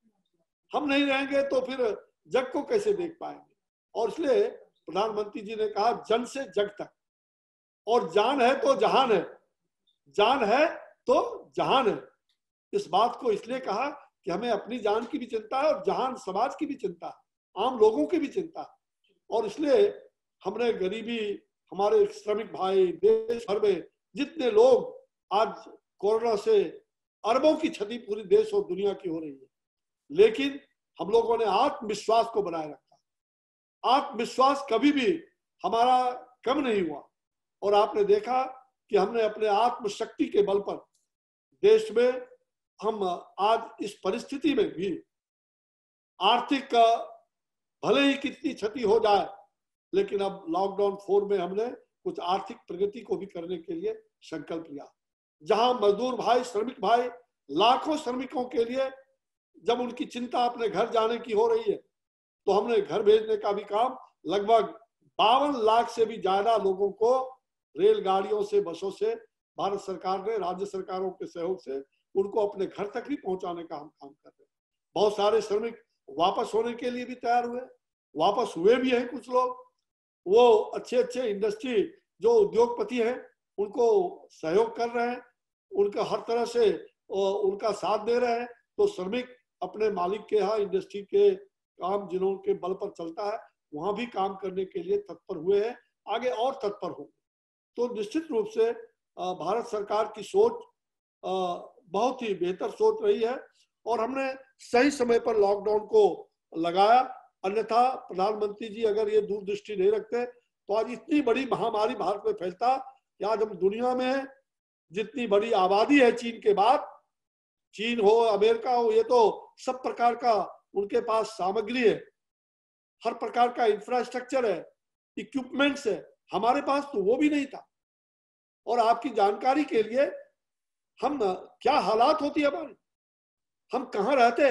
हम नहीं रहेंगे तो फिर जग को कैसे देख पाएंगे। और इसलिए प्रधानमंत्री जी ने कहा जन से जग तक, और जान है तो जहान है, जान है तो जहान है। इस बात को इसलिए कहा कि हमें अपनी जान की भी चिंता है और जहान समाज की भी चिंता है, आम लोगों की भी चिंता है। और इसलिए हमने गरीबी, हमारे श्रमिक भाई, देश भर में जितने लोग आज कोरोना से अरबों की क्षति पूरी देश और दुनिया की हो रही है, लेकिन हम लोगों ने आत्मविश्वास को बनाए रखा। आत्मविश्वास कभी भी हमारा कम नहीं हुआ और आपने देखा कि हमने अपने आत्मशक्ति के बल पर देश में हम आज इस परिस्थिति में भी आर्थिक भले ही कितनी क्षति हो जाए, लेकिन अब लॉकडाउन फोर में हमने कुछ आर्थिक प्रगति को भी करने के लिए संकल्प लिया। जहां मजदूर भाई, श्रमिक भाई, लाखों श्रमिकों के लिए जब उनकी चिंता अपने घर जाने की हो रही है, तो हमने घर भेजने का भी काम लगभग बावन लाख से भी ज्यादा लोगों को रेलगाड़ियों से, बसों से भारत सरकार ने, राज्य सरकारों के सहयोग से उनको अपने घर तक भी पहुंचाने का हम काम कर रहे हैं। बहुत सारे श्रमिक वापस होने के लिए भी तैयार हुए, वापस हुए भी हैं कुछ लोग। वो अच्छे अच्छे इंडस्ट्री जो उद्योगपति हैं उनको सहयोग कर रहे हैं, उनका हर तरह से उनका साथ दे रहे हैं। तो श्रमिक अपने मालिक के यहाँ इंडस्ट्री के काम जिन्हों के बल पर चलता है वहां भी काम करने के लिए तत्पर हुए हैं, आगे और तत्पर होंगे। तो निश्चित रूप से भारत सरकार की सोच बहुत ही बेहतर सोच रही है और हमने सही समय पर लॉकडाउन को लगाया। अन्यथा प्रधानमंत्री जी अगर ये दूरदृष्टि नहीं रखते तो आज इतनी बड़ी महामारी भारत में फैलता कि आज हम दुनिया में जितनी बड़ी आबादी है चीन के बाद, चीन हो, अमेरिका हो, ये तो सब प्रकार का उनके पास सामग्री है, हर प्रकार का इंफ्रास्ट्रक्चर है, इक्विपमेंट्स है। हमारे पास तो वो भी नहीं था। और आपकी जानकारी के लिए हम क्या हालात होती है हमारी, हम कहाँ रहते,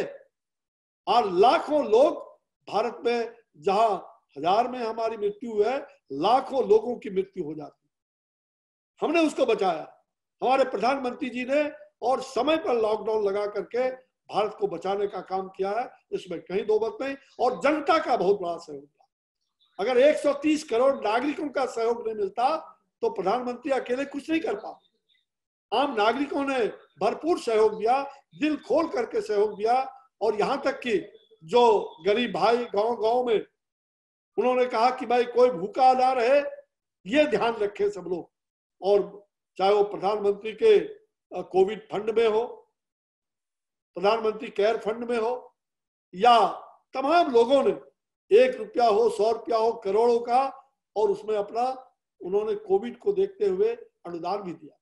और लाखों लोग भारत में, जहां हजार में हमारी मृत्यु है, लाखों लोगों की मृत्यु हो जाती है। हमने उसको बचाया, हमारे प्रधानमंत्री जी ने, और समय पर लॉकडाउन लगा करके भारत को बचाने का काम किया है, इसमें कहीं दो मत नहीं। और जनता का बहुत बड़ा सहयोग था। अगर एक सौ तीस करोड़ नागरिकों का सहयोग नहीं मिलता तो प्रधानमंत्री अकेले कुछ नहीं कर पाते। आम नागरिकों ने भरपूर सहयोग दिया, दिल खोल करके सहयोग दिया। और यहाँ तक कि जो गरीब भाई गांव गांव में, उन्होंने कहा कि भाई कोई भूखा ना रहे, ये ध्यान रखे सब लोग। और चाहे वो प्रधानमंत्री के कोविड फंड में हो, प्रधानमंत्री केयर फंड में हो, या तमाम लोगों ने एक रुपया हो, सौ रुपया हो, करोड़ों का, और उसमें अपना उन्होंने कोविड को देखते हुए अनुदान भी दिया।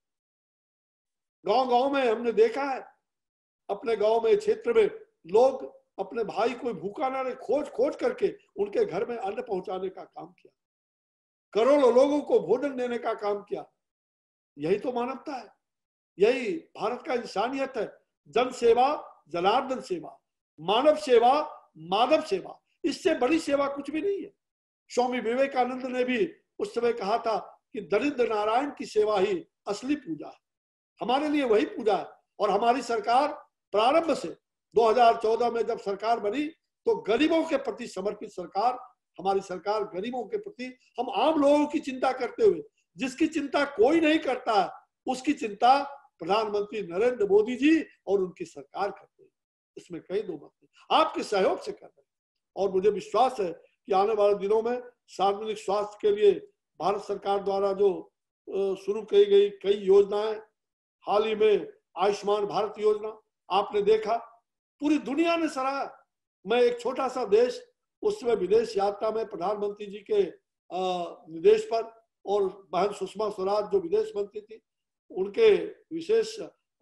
गांव गांव में हमने देखा है, अपने गांव में, क्षेत्र में लोग अपने भाई कोई भूखा ना रहे, खोज खोज करके उनके घर में अन्न पहुंचाने का काम किया, करोड़ों लोगों को भोजन देने का काम किया। यही तो मानवता है, यही भारत का इंसानियत है। जन सेवा जनार्दन सेवा, मानव सेवा माधव सेवा, इससे बड़ी सेवा कुछ भी नहीं है। स्वामी विवेकानंद ने भी उस समय कहा था कि दरिद्र नारायण की सेवा ही असली पूजा है। हमारे लिए वही पूजा है। और हमारी सरकार प्रारंभ से दो हज़ार चौदह में जब सरकार बनी तो गरीबों के प्रति समर्पित सरकार, हमारी सरकार गरीबों के प्रति, हम आम लोगों की चिंता करते हुए, जिसकी चिंता कोई नहीं करता है उसकी चिंता प्रधानमंत्री नरेंद्र मोदी जी और उनकी सरकार करते हैं। इसमें कई दो मत नहीं, आपके सहयोग से कर रहे हैं। और मुझे विश्वास है कि आने वाले दिनों में सार्वजनिक स्वास्थ्य के लिए भारत सरकार द्वारा जो शुरू की गई कई योजनाएं, हाल ही में आयुष्मान भारत योजना आपने देखा, पूरी दुनिया ने सराहा। मैं एक छोटा सा देश, उस समय विदेश यात्रा में प्रधानमंत्री जी के निर्देश पर, और बहन सुषमा स्वराज जो विदेश मंत्री थी, उनके विशेष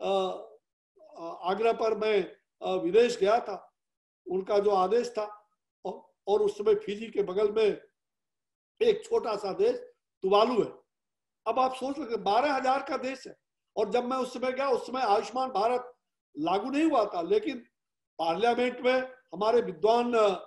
आग्रह पर मैं विदेश गया था। उनका जो आदेश था, और उस समय फिजी के बगल में एक छोटा सा देश तुवालू है। अब आप सोच सकते बारह हजार का देश है। और जब मैं उस समय गया, उस समय आयुष्मान भारत लागू नहीं हुआ था, लेकिन पार्लियामेंट में हमारे विद्वान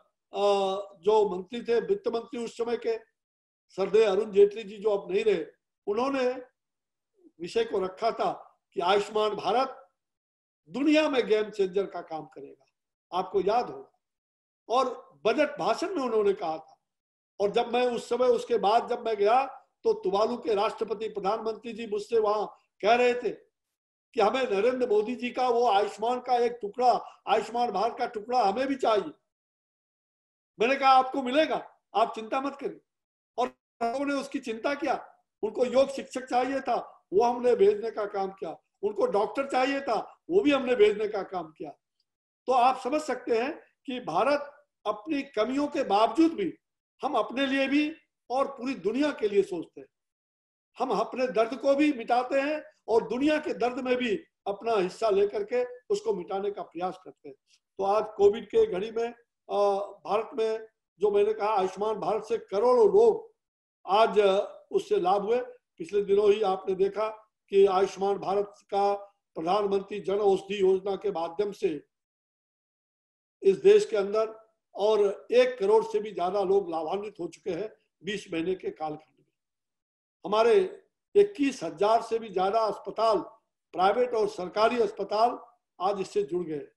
जो मंत्री थे, वित्त मंत्री उस समय के, सरदेय अरुण जेटली जी जो अब नहीं रहे, उन्होंने विषय को रखा था कि आयुष्मान भारत दुनिया में गेम चेंजर का काम करेगा। आपको याद होगा, और बजट भाषण में उन्होंने कहा था। और जब मैं उस समय, उसके बाद जब मैं गया तो तुवालू के राष्ट्रपति, प्रधानमंत्री जी मुझसे वहां कह रहे थे कि हमें नरेंद्र मोदी जी का वो आयुष्मान का एक टुकड़ा, आयुष्मान भारत का टुकड़ा हमें भी चाहिए। मैंने कहा आपको मिलेगा, आप चिंता मत करिए। और उन्होंने उसकी चिंता किया। उनको योग शिक्षक चाहिए था, वो हमने भेजने का काम किया। उनको डॉक्टर चाहिए था, वो भी हमने भेजने का काम किया। तो आप समझ सकते हैं कि भारत अपनी कमियों के बावजूद भी हम अपने लिए भी और पूरी दुनिया के लिए सोचते हैं। हम अपने दर्द को भी मिटाते हैं और दुनिया के दर्द में भी अपना हिस्सा लेकर के उसको मिटाने का प्रयास करते हैं। तो आज कोविड के घड़ी में भारत में जो मैंने कहा आयुष्मान भारत से करोड़ों लोग आज उससे लाभ हुए। पिछले दिनों ही आपने देखा कि आयुष्मान भारत का प्रधानमंत्री जन औषधि योजना के माध्यम से इस देश के अंदर और एक करोड़ से भी ज्यादा लोग लाभान्वित हो चुके हैं बीस महीने के कालखंड में। हमारे इक्कीस हजार से भी ज्यादा अस्पताल, प्राइवेट और सरकारी अस्पताल आज इससे जुड़ गए।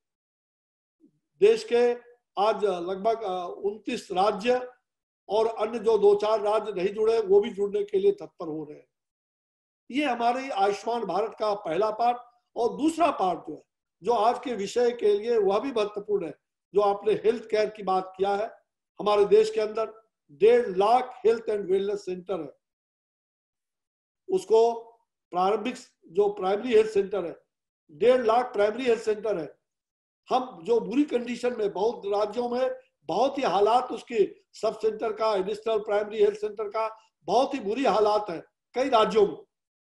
देश के आज लगभग उनतीस राज्य और अन्य जो दो चार राज्य नहीं जुड़े वो भी जुड़ने के लिए तत्पर हो रहे हैं। ये हमारे आयुष्मान भारत का पहला पार्ट। और दूसरा पार्ट जो है, जो आज के विषय के लिए वह भी महत्वपूर्ण है, जो आपने हेल्थ केयर की बात किया है। हमारे देश के अंदर डेढ़ lakh health and wellness centre है। उसको प्रारंभिक जो प्राइमरी हेल्थ सेंटर है, डेढ़ लाख प्राइमरी हेल्थ सेंटर है। हम जो बुरी कंडीशन में बहुत राज्यों में बहुत ही हालात उसके सब सेंटर का, एडिशनल प्राइमरी हेल्थ सेंटर का बहुत ही बुरी हालात है कई राज्यों में।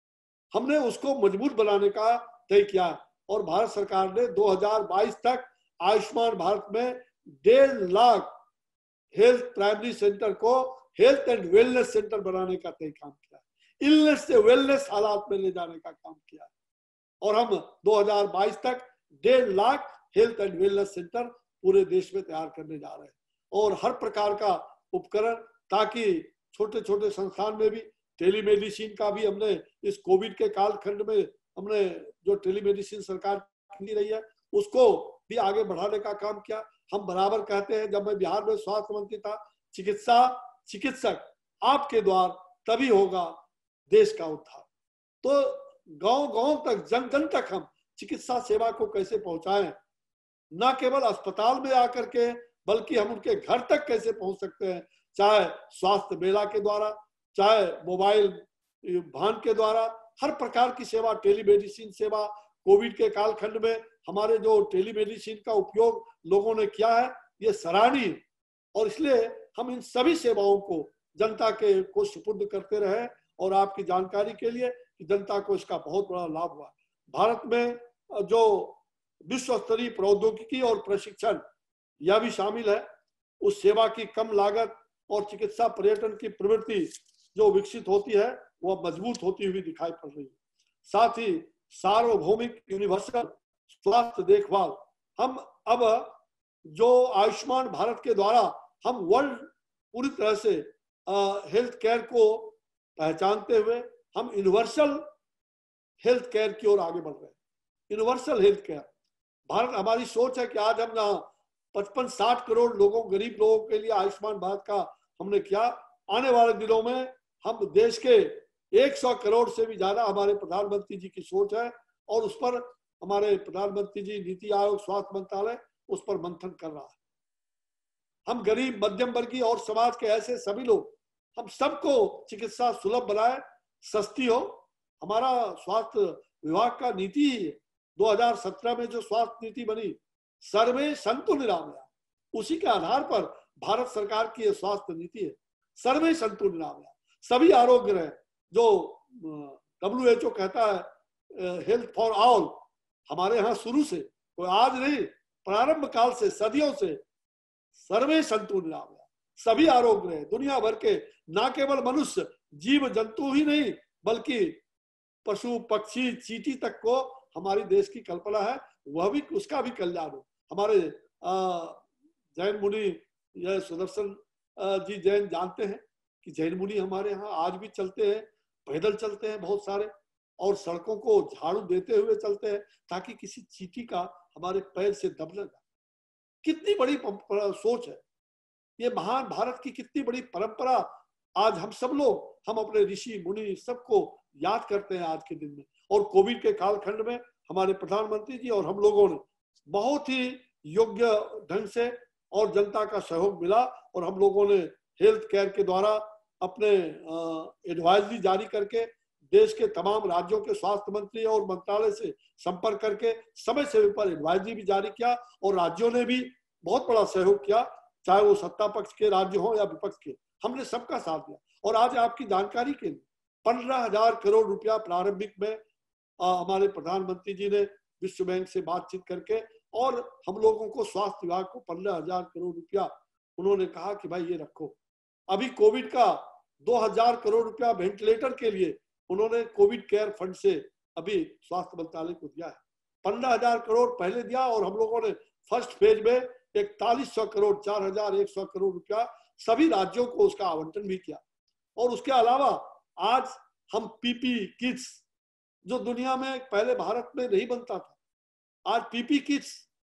हमने उसको मजबूत बनाने का तय किया और भारत सरकार ने दो हज़ार बाईस तक आयुष्मान भारत में डेढ़ लाख हेल्थ प्राइमरी सेंटर को हेल्थ एंड वेलनेस सेंटर बनाने का तय काम किया, इलनेस से वेलनेस हालात में ले जाने का काम किया। और हम दो हज़ार बाईस तक डेढ़ lakh health and wellness centre पूरे देश में तैयार करने जा रहे हैं और हर प्रकार का उपकरण, ताकि छोटे छोटे संस्थान में भी टेलीमेडिसिन का भी हमने इस कोविड के कालखंड में हमने जो टेलीमेडिसिन सरकार की रही है उसको भी आगे बढ़ाने का काम किया। हम बराबर कहते हैं, जब मैं बिहार में स्वास्थ्य मंत्री था, चिकित्सा चिकित्सक आपके द्वार तभी होगा देश का उद्धार। तो गांव गांव तक, जन जन तक हम चिकित्सा सेवा को कैसे पहुंचाएं, न केवल अस्पताल में आकर के बल्कि हम उनके घर तक कैसे पहुंच सकते हैं, चाहे स्वास्थ्य मेला के द्वारा, चाहे मोबाइल वाहन के द्वारा, हर प्रकार की सेवा, टेलीमेडिसिन सेवा। कोविड के कालखंड में हमारे जो टेलीमेडिसिन का उपयोग लोगों ने किया है ये सराहनीय, और इसलिए हम इन सभी सेवाओं को जनता के को सुपुर्द करते रहे। और आपकी जानकारी के लिए कि जनता को इसका बहुत बड़ा लाभ हुआ। भारत में जो विश्व स्तरीय प्रौद्योगिकी और प्रशिक्षण यह भी शामिल है, उस सेवा की कम लागत और चिकित्सा पर्यटन की प्रवृत्ति जो विकसित होती है वह मजबूत होती हुई दिखाई पड़ रही है। साथ ही सार्वभौमिक यूनिवर्सल स्वास्थ्य देखभाल, हम अब जो आयुष्मान भारत के द्वारा हम वर्ल्ड पूरी तरह से हेल्थ केयर को पहचानते हुए हम यूनिवर्सल हेल्थ केयर की ओर आगे बढ़ रहे हैं। यूनिवर्सल हेल्थ केयर भारत, हमारी सोच है कि आज हम ना पचपन साठ करोड़ लोगों, गरीब लोगों के लिए आयुष्मान भारत का हमने किया। आने वाले दिनों में हम देश के सौ करोड़ से भी ज्यादा, हमारे प्रधानमंत्री जी की सोच है और उस पर हमारे प्रधानमंत्री जी, नीति आयोग, स्वास्थ्य मंत्रालय उस पर मंथन कर रहा है। हम गरीब, मध्यम वर्गीय और समाज के ऐसे सभी लोग, हम सबको चिकित्सा सुलभ बनाए, सस्ती हो। हमारा स्वास्थ्य विभाग का नीति ही है, दो हज़ार सत्रह में जो स्वास्थ्य नीति बनी, सर्वे सन्तु निरामया, उसी के आधार पर भारत सरकार की यह स्वास्थ्य नीति है। सर्वे सन्तु निरामया, सभी आरोग्य रहे, जो डब्ल्यू एच ओ कहता है हेल्थ फॉर ऑल, हमारे यहाँ शुरू से, कोई आज नहीं, प्रारंभ काल से, सदियों से सर्वे सन्तु निरामया, सभी आरोग्य रहे। दुनिया भर के न केवल मनुष्य, जीव जंतु ही नहीं बल्कि पशु, पक्षी, चींटी तक को हमारी देश की कल्पना है वह भी, उसका भी कल्याण हो। हमारे जैन मुनि, यह सुदर्शन जी जैन जानते हैं कि जैन मुनि हमारे यहाँ आज भी चलते हैं, पैदल चलते हैं बहुत सारे, और सड़कों को झाड़ू देते हुए चलते हैं ताकि किसी चींटी का हमारे पैर से दब न जाए। कितनी बड़ी सोच है ये, महान भारत की कितनी बड़ी परंपरा। आज हम सब लोग, हम अपने ऋषि मुनि सबको याद करते हैं आज के दिन में। और कोविड के कालखंड में हमारे प्रधानमंत्री जी और हम लोगों ने बहुत ही योग्य ढंग से और जनता का सहयोग मिला और हम लोगों ने हेल्थ केयर के द्वारा अपने एडवाइजरी जारी करके देश के तमाम राज्यों के स्वास्थ्य मंत्री और मंत्रालय से संपर्क करके समय समय पर एडवाइजरी भी जारी किया और राज्यों ने भी बहुत बड़ा सहयोग किया, चाहे वो सत्ता पक्ष के राज्य हो या विपक्ष के, हमने सबका साथ दिया। और आज आपकी जानकारी के लिए पंद्रह हजार करोड़ रुपया प्रारंभिक में आ, हमारे प्रधानमंत्री जी ने विश्व बैंक से बातचीत करके और हम लोगों को स्वास्थ्य विभाग को पंद्रह हजार करोड़ रुपया उन्होंने कहा कि भाई ये रखो। अभी कोविड का दो हजार करोड़ रुपया वेंटिलेटर के लिए उन्होंने कोविड केयर फंड से अभी स्वास्थ्य मंत्रालय को दिया है। पंद्रह हजार करोड़ पहले दिया और हम लोगों ने फर्स्ट फेज में इकतालीस सौ करोड़ चार हजार एक सौ करोड़ रुपया सभी राज्यों को उसका आवंटन भी किया। और उसके अलावा आज हम पीपी किट्स, जो दुनिया में पहले भारत में नहीं बनता था, आज पीपी किट्स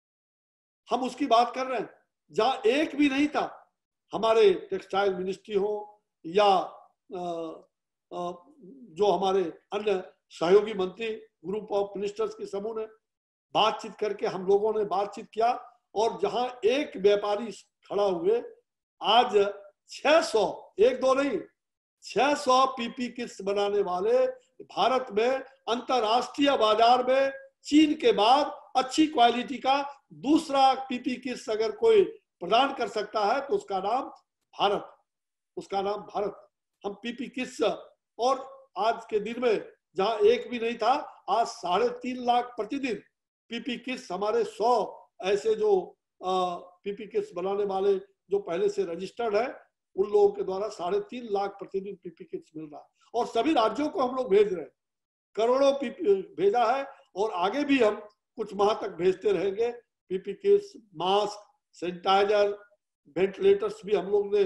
हम उसकी बात कर रहे हैं, जहां एक भी नहीं था। हमारे टेक्सटाइल मिनिस्ट्री हो या आ, आ, जो हमारे अन्य सहयोगी मंत्री ग्रुप ऑफ मिनिस्टर्स के समूह ने बातचीत करके हम लोगों ने बातचीत किया और जहां एक व्यापारी खड़ा हुए, आज छह सौ, एक दो नहीं, छह सौ पीपी किट्स बनाने वाले भारत में अंतरराष्ट्रीय बाजार में चीन के बाद अच्छी क्वालिटी का दूसरा पीपी किट्स अगर कोई प्रदान कर सकता है तो उसका नाम भारत, उसका नाम भारत। हम पीपी किट्स और आज के दिन में जहां एक भी नहीं था, आज साढ़े तीन लाख प्रतिदिन पीपी किट्स हमारे सौ ऐसे जो पीपी किट्स बनाने वाले जो पहले से रजिस्टर्ड है उन लोगों के द्वारा साढ़े तीन लाख प्रतिदिन पीपी किट्स मिल रहा है और सभी राज्यों को हम लोग भेज रहे हैं। करोड़ों पीपी भेजा है और आगे भी हम कुछ माह तक भेजते रहेंगे। PP kits, mask, sanitiser, ventilators भी हम लोग ने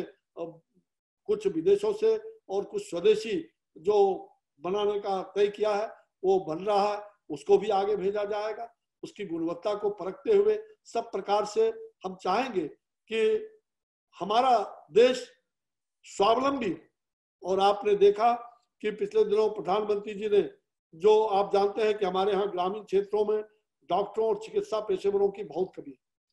कुछ विदेशों से और कुछ स्वदेशी जो बनाने का तय किया है वो बन रहा है, उसको भी आगे भेजा जाएगा। उसकी गुणवत्ता को परखते हुए सब प्रकार से हम चाहेंगे कि हमारा देश स्वावलंबी। और आपने देखा कि पिछले दिनों प्रधानमंत्री जी ने, जो आप जानते हैं कि हमारे यहाँ ग्रामीण क्षेत्रों में डॉक्टरों और चिकित्सा पेशेवरों की बहुत कमी है,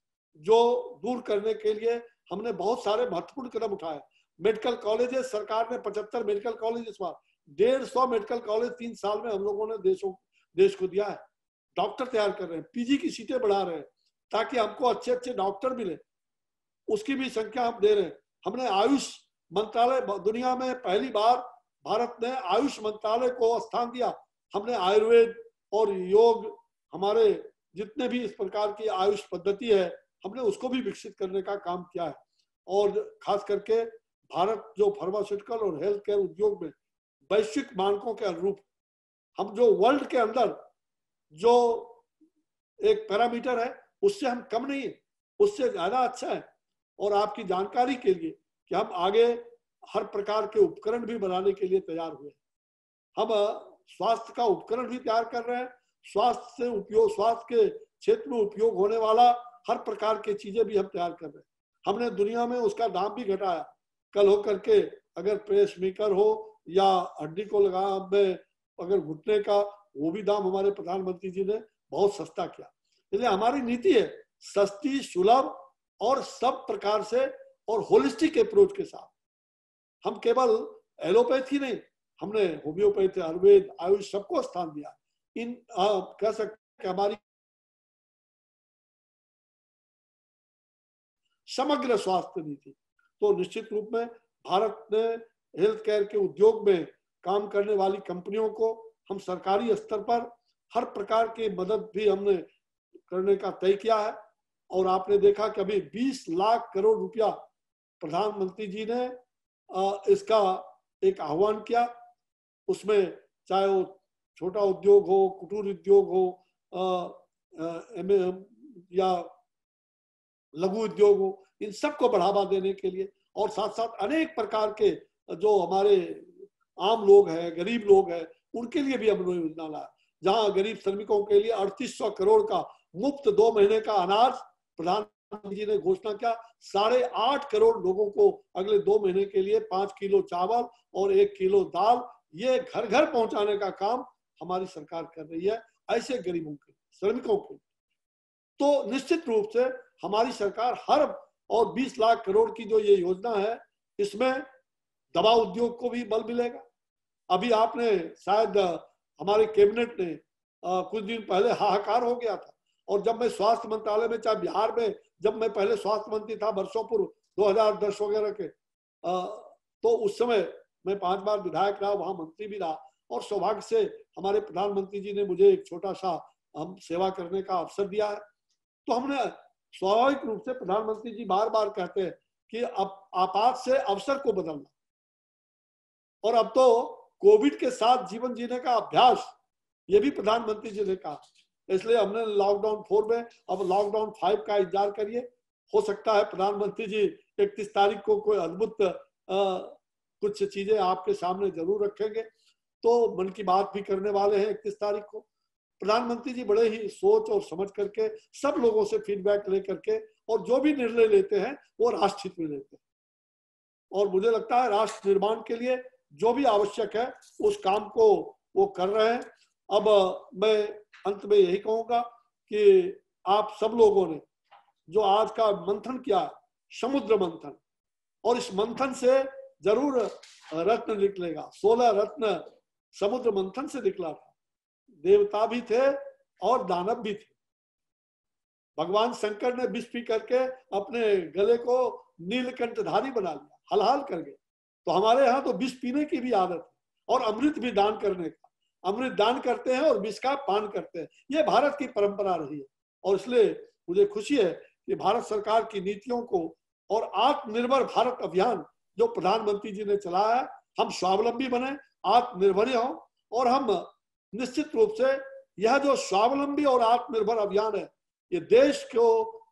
जो दूर करने के लिए हमने बहुत सारे महत्वपूर्ण कदम उठाए। मेडिकल कॉलेजेस, सरकार ने पचहत्तर मेडिकल कॉलेज, इस बार डेढ़ सौ मेडिकल कॉलेज तीन साल में हम लोगों ने देशों देश को दिया है। डॉक्टर तैयार कर रहे हैं, पीजी की सीटें बढ़ा रहे हैं ताकि हमको अच्छे अच्छे डॉक्टर मिले, उसकी भी संख्या हम दे रहे हैं। हमने आयुष मंत्रालय, दुनिया में पहली बार भारत ने आयुष मंत्रालय को स्थान दिया। हमने आयुर्वेद और योग, हमारे जितने भी इस प्रकार की आयुष पद्धति है, हमने उसको भी विकसित करने का काम किया है। और खास करके भारत जो फार्मास्यूटिकल और हेल्थ केयर उद्योग में वैश्विक मानकों के अनुरूप, हम जो वर्ल्ड के अंदर जो एक पैरामीटर है उससे हम कम नहीं है, उससे ज्यादा अच्छा है। और आपकी जानकारी के लिए कि हम आगे हर प्रकार के उपकरण भी बनाने के लिए तैयार हुए। हम स्वास्थ्य का उपकरण भी तैयार कर रहे हैं, स्वास्थ्य से उपयोग, स्वास्थ्य के क्षेत्र में उपयोग होने वाला हर प्रकार की चीजें भी हम तैयार कर रहे हैं। हमने दुनिया में उसका दाम भी घटाया। कल हो करके अगर प्रेस मेकर हो या हड्डी को लगा में अगर घुटने का, वो भी दाम हमारे प्रधानमंत्री जी ने बहुत सस्ता किया। इसलिए हमारी नीति है सस्ती, सुलभ और सब प्रकार से और होलिस्टिक अप्रोच के साथ। हम केवल एलोपैथी नहीं, हमने होम्योपैथी, आयुर्वेद, आयुष सबको स्थान दिया। इन आ, कह सकते हमारी समग्र स्वास्थ्य नीति। तो निश्चित रूप में भारत ने हेल्थ केयर के उद्योग में काम करने वाली कंपनियों को हम सरकारी स्तर पर हर प्रकार की मदद भी हमने करने का तय किया है। और आपने देखा कि अभी बीस लाख करोड़ रुपया प्रधानमंत्री जी ने इसका एक आह्वान किया। उसमें चाहे वो छोटा उद्योग हो, कुटीर उद्योग हो, या लघु उद्योग हो, इन सबको बढ़ावा देने के लिए, और साथ साथ अनेक प्रकार के जो हमारे आम लोग हैं, गरीब लोग हैं, उनके लिए भी हमने योजना लाया। जहां गरीब श्रमिकों के लिए अड़तीस सौ करोड़ का मुफ्त दो महीने का अनाज प्रधानमंत्री जी ने घोषणा किया। साढ़े आठ करोड़ लोगों को अगले दो महीने के लिए पांच किलो चावल और एक किलो दाल, ये घर घर पहुंचाने का काम हमारी सरकार कर रही है। ऐसे गरीबों के, श्रमिकों के। तो निश्चित रूप से हमारी सरकार हर और बीस लाख करोड़ की जो ये योजना है, इसमें दवा उद्योग को भी बल मिलेगा। अभी आपने शायद हमारे कैबिनेट ने आ, कुछ दिन पहले हाहाकार हो गया था, और जब मैं स्वास्थ्य मंत्रालय में, चाहे बिहार में, जब मैं पहले स्वास्थ्य मंत्री था वर्षों पूर्व दो हज़ार दस वगैरह के, आ, तो उस समय मैं पांच बार विधायक रहा, वहां मंत्री भी रहा, और सौभाग्य से हमारे प्रधानमंत्री जी ने मुझे एक छोटा सा हम सेवा करने का अवसर दिया है। तो हमने स्वाभाविक रूप से, प्रधानमंत्री जी बार बार कहते हैं कि अब आपात से अवसर को बदलना, और अब तो कोविड के साथ जीवन जीने का अभ्यास, ये भी प्रधानमंत्री जी ने कहा। इसलिए हमने लॉकडाउन फोर में, अब लॉकडाउन फाइव का इंतजार करिए। हो सकता है प्रधानमंत्री जी इकतीस तारीख को कोई अद्भुत कुछ चीजें आपके सामने जरूर रखेंगे। तो मन की बात भी करने वाले हैं इकतीस तारीख को। प्रधानमंत्री जी बड़े ही सोच और समझ करके, सब लोगों से फीडबैक लेकर के, और जो भी निर्णय लेते हैं वो राष्ट्र हित में लेते हैं। और मुझे लगता है राष्ट्र निर्माण के लिए जो भी आवश्यक है उस काम को वो कर रहे हैं। अब मैं अंत में यही कहूंगा कि आप सब लोगों ने जो आज का मंथन किया, समुद्र मंथन, और इस मंथन से जरूर रत्न निकलेगा। सोलह रत्न समुद्र मंथन से निकला था। देवता भी थे और दानव भी थे। भगवान शंकर ने विष पी करके अपने गले को नीलकंठधारी बना लिया, हल-हल कर गए। तो हमारे यहाँ तो विष पीने की भी आदत है, और अमृत भी दान करने का। अमृत दान करते हैं और विष का पान करते हैं। ये भारत की परंपरा रही है, और इसलिए मुझे खुशी है कि भारत सरकार की नीतियों को और आत्मनिर्भर भारत अभियान जो प्रधानमंत्री जी ने चलाया है, हम स्वावलंबी बने, आत्मनिर्भर हों, और हम निश्चित रूप से यह जो स्वावलंबी और आत्मनिर्भर अभियान है, ये देश को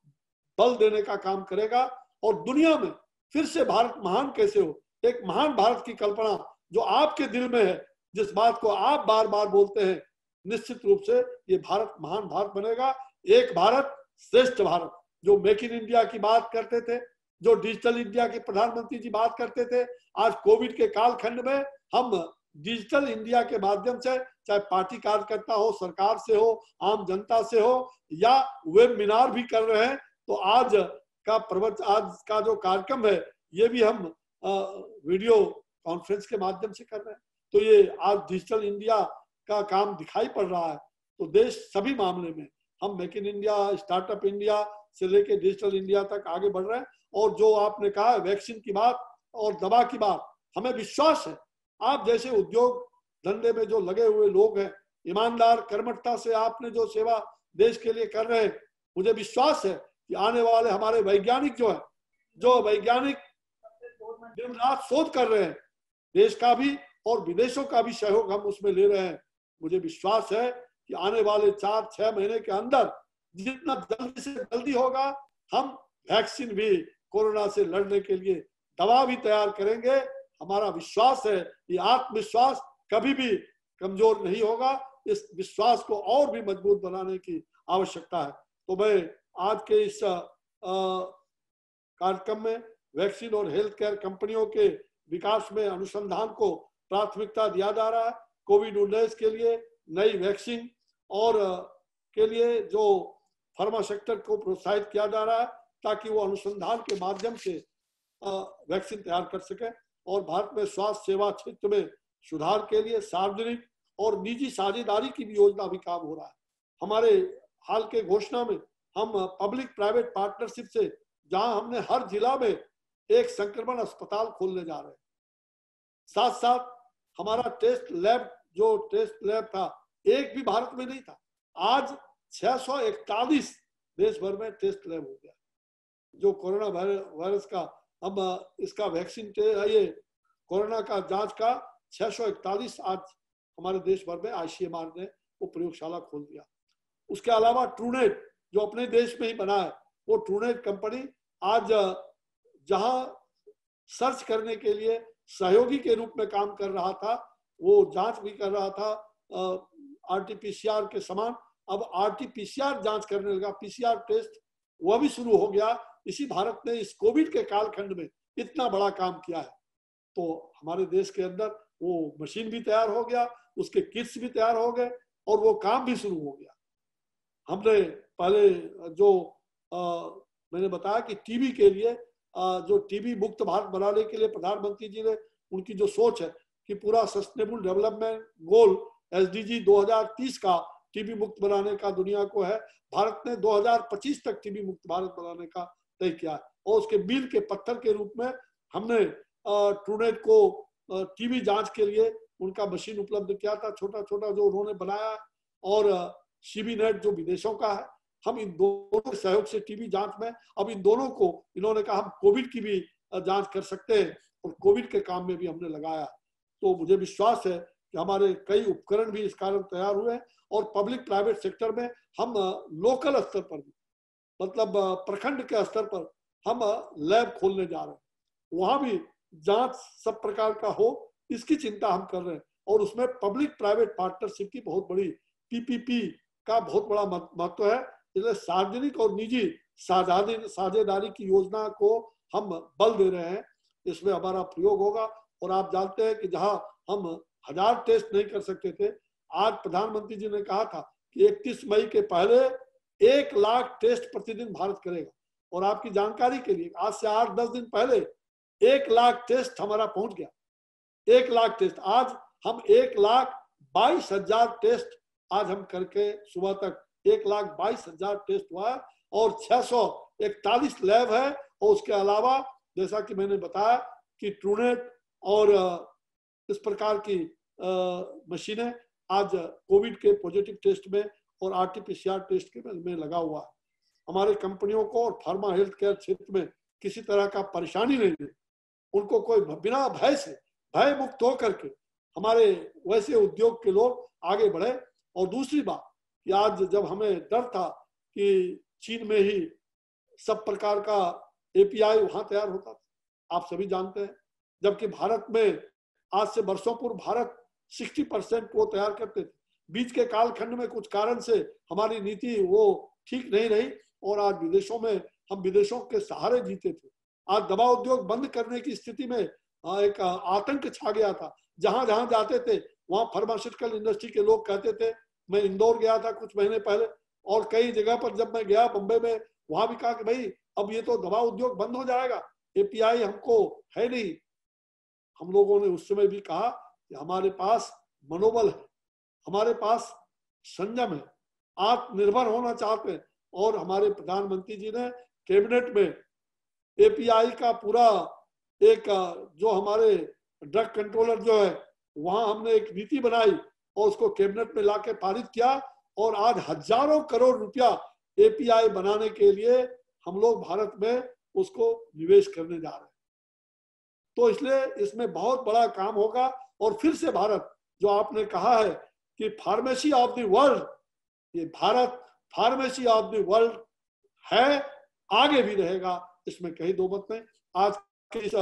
बल देने का काम करेगा, और दुनिया में फिर से भारत महान कैसे हो, एक महान भारत की कल्पना जो आपके दिल में है, जिस बात को आप बार बार बोलते हैं, निश्चित रूप से ये भारत महान भारत बनेगा। एक भारत श्रेष्ठ भारत, जो मेक इन इंडिया की बात करते थे, जो डिजिटल इंडिया के प्रधानमंत्री जी बात करते थे, आज कोविड के कालखंड में हम डिजिटल इंडिया के माध्यम से, चाहे पार्टी कार्यकर्ता हो, सरकार से हो, आम जनता से हो, या वेबिनार भी कर रहे हैं। तो आज का प्रवचन, आज का जो कार्यक्रम है, ये भी हम आ, वीडियो कॉन्फ्रेंस के माध्यम से कर रहे हैं। तो ये आज डिजिटल इंडिया का काम दिखाई पड़ रहा है। तो देश सभी मामले में हम make in India, startup India से लेके डिजिटल इंडिया तक आगे बढ़ रहे हैं। और जो आपने कहा वैक्सीन की बात और दवा की बात, हमें विश्वास है आप जैसे उद्योग धंधे में जो लगे हुए लोग हैं, ईमानदार कर्मठता से आपने जो सेवा देश के लिए कर रहे हैं, मुझे विश्वास है कि आने वाले हमारे वैज्ञानिक जो है, जो वैज्ञानिक दिन रात शोध कर रहे हैं, देश का भी और विदेशों का भी सहयोग हम उसमें ले रहे हैं। मुझे विश्वास है कि आने वाले चार छह महीने के अंदर जितना जल्दी से जल्दी होगा, हम वैक्सीन भी कोरोना से लड़ने के लिए दवा भी तैयार करेंगे। हमारा विश्वास है, ये आत्मविश्वास कभी भी कमजोर नहीं होगा। इस विश्वास को और भी मजबूत बनाने की आवश्यकता है। तो मैं आज के इस कार्यक्रम में वैक्सीन और हेल्थ केयर कंपनियों के विकास में अनुसंधान को प्राथमिकता दिया जा रहा है। कोविड उन्नीस के लिए नई वैक्सीन और के लिए जो फार्मा सेक्टर को प्रोत्साहित किया जा रहा है, ताकि वो अनुसंधान के माध्यम से वैक्सीन तैयार कर सके। और भारत में स्वास्थ्य सेवा क्षेत्र में सुधार के लिए सार्वजनिक और निजी साझेदारी की भी योजना भी काम हो रहा है। हमारे हाल के घोषणा में हम पब्लिक प्राइवेट पार्टनरशिप से, जहां हमने हर जिला में एक संक्रमण अस्पताल खोलने जा रहे हैं, साथ साथ हमारा टेस्ट लैब, जो टेस्ट लैब था एक भी भारत में नहीं था, आज छह सौ इकतालीस देश भर में टेस्ट लैब हो गया। जो कोरोना वायरस का अब इसका वैक्सीन, ये कोरोना का जांच का छह सौ इकतालीस आज हमारे देश भर में आईसीएमआर ने वो प्रयोगशाला खोल दिया। उसके अलावा ट्रूनेट जो अपने देश में ही बना है, वो ट्रूनेट कंपनी आज जहां सर्च करने के लिए सहयोगी के रूप में काम कर रहा था, वो जांच भी कर रहा था आरटीपीसीआर के समान। अब आरटीपीसीआर जांच करने लगा, पीसीआर टेस्ट वह भी शुरू हो गया। इसी भारत ने इस कोविड के कालखंड में इतना बड़ा काम किया है। तो हमारे देश के अंदर वो मशीन भी तैयार हो गया, उसके किट्स भी तैयार हो गए। और वो काम भी शुरू हो गया। हमने पहले जो आ, मैंने बताया कि टीबी के लिए आ, जो टीबी मुक्त भारत बनाने के लिए प्रधानमंत्री जी ने उनकी जो सोच है कि पूरा सस्टेनेबल डेवलपमेंट गोल एसडीजी दो हज़ार तीस का टीबी मुक्त बनाने का दुनिया को है, भारत ने दो हज़ार पच्चीस तक टीबी मुक्त भारत बनाने का तय किया है। और उसके मील के पत्थर के रूप में हमने ट्रूनेट को टीबी जांच के लिए उनका मशीन उपलब्ध किया था, छोटा छोटा जो उन्होंने बनाया, और सीबी नेट जो विदेशों का है। हम इन दोनों के सहयोग से टीबी जांच में अब इन दोनों को इन्होंने कहा हम कोविड की भी जांच कर सकते हैं, और कोविड के काम में भी हमने लगाया। तो मुझे विश्वास है कि हमारे कई उपकरण भी इस कारण तैयार हुए, और पब्लिक प्राइवेट सेक्टर में हम लोकल स्तर पर भी, मतलब प्रखंड के स्तर पर हम लैब खोलने जा रहे हैं, वहां भी जांच सब प्रकार का हो, इसकी चिंता हम कर रहे हैं। और उसमें पब्लिक प्राइवेट पार्टनरशिप की बहुत बड़ी, पीपीपी का बहुत बड़ा महत्व है। इसलिए सार्वजनिक और निजी साझेदारी की योजना को हम बल दे रहे हैं, इसमें हमारा प्रयोग होगा। और आप जानते हैं कि जहां हम हजार टेस्ट नहीं कर सकते थे, आज प्रधानमंत्री जी ने कहा था कि इकतीस मई के पहले एक लाख टेस्ट प्रतिदिन भारत करेगा। और आपकी जानकारी के लिए आज से आठ दस दिन पहले एक लाख टेस्ट हमारा पहुंच गया, एक लाख टेस्ट। आज हम एक लाख बाईस हजार टेस्ट आज हम करके सुबह तक एक लाख बाईस हजार टेस्ट हुआ है, और छह सौ इकतालीस लैब है। और उसके अलावा जैसा कि मैंने बताया कि ट्रूनेट और इस प्रकार की मशीनें आज कोविड के पॉजिटिव टेस्ट में और आरटीपीसीआर टेस्ट के में लगा हुआ है। हमारे कंपनियों को और फार्मा हेल्थ केयर क्षेत्र में किसी तरह का परेशानी नहीं है, उनको कोई बिना भय से, भय मुक्त होकर के हमारे वैसे उद्योग के लोग आगे बढ़े। और दूसरी बात कि आज जब हमें डर था कि चीन में ही सब प्रकार का एपीआई वहां तैयार होता था, आप सभी जानते हैं, जबकि भारत में आज से वर्षों पूर्व भारत साठ परसेंट वो तैयार करते थे। बीच के कालखंड में कुछ कारण से हमारी नीति वो ठीक नहीं रही, और आज विदेशों में हम विदेशों के सहारे जीते थे। आज दवा उद्योग बंद करने की स्थिति में एक आतंक छा गया था। जहां जहां जाते थे वहां फार्मास्यूटिकल इंडस्ट्री के लोग कहते थे, मैं इंदौर गया था कुछ महीने पहले, और कई जगह पर जब मैं गया बम्बई में, वहां भी कहा कि भाई अब ये तो दवा उद्योग बंद हो जाएगा, एपीआई हमको है नहीं। हम लोगों ने उस समय भी कहा कि हमारे पास मनोबल है, हमारे पास संयम है, आत्मनिर्भर होना चाहते हैं। और हमारे प्रधानमंत्री जी ने कैबिनेट में एपीआई का पूरा एक जो हमारे ड्रग कंट्रोलर जो है वहां हमने एक नीति बनाई और उसको कैबिनेट में लाके पारित किया, और आज हजारों करोड़ रुपया एपीआई बनाने के लिए हम लोग भारत में उसको निवेश करने जा रहे हैं। तो इसलिए इसमें बहुत बड़ा काम होगा। और फिर से भारत, जो आपने कहा है कि फार्मेसी ऑफ द वर्ल्ड, ये Bharat pharmacy of the world है, आगे भी रहेगा, इसमें कहीं दो मत नहीं। आज के इस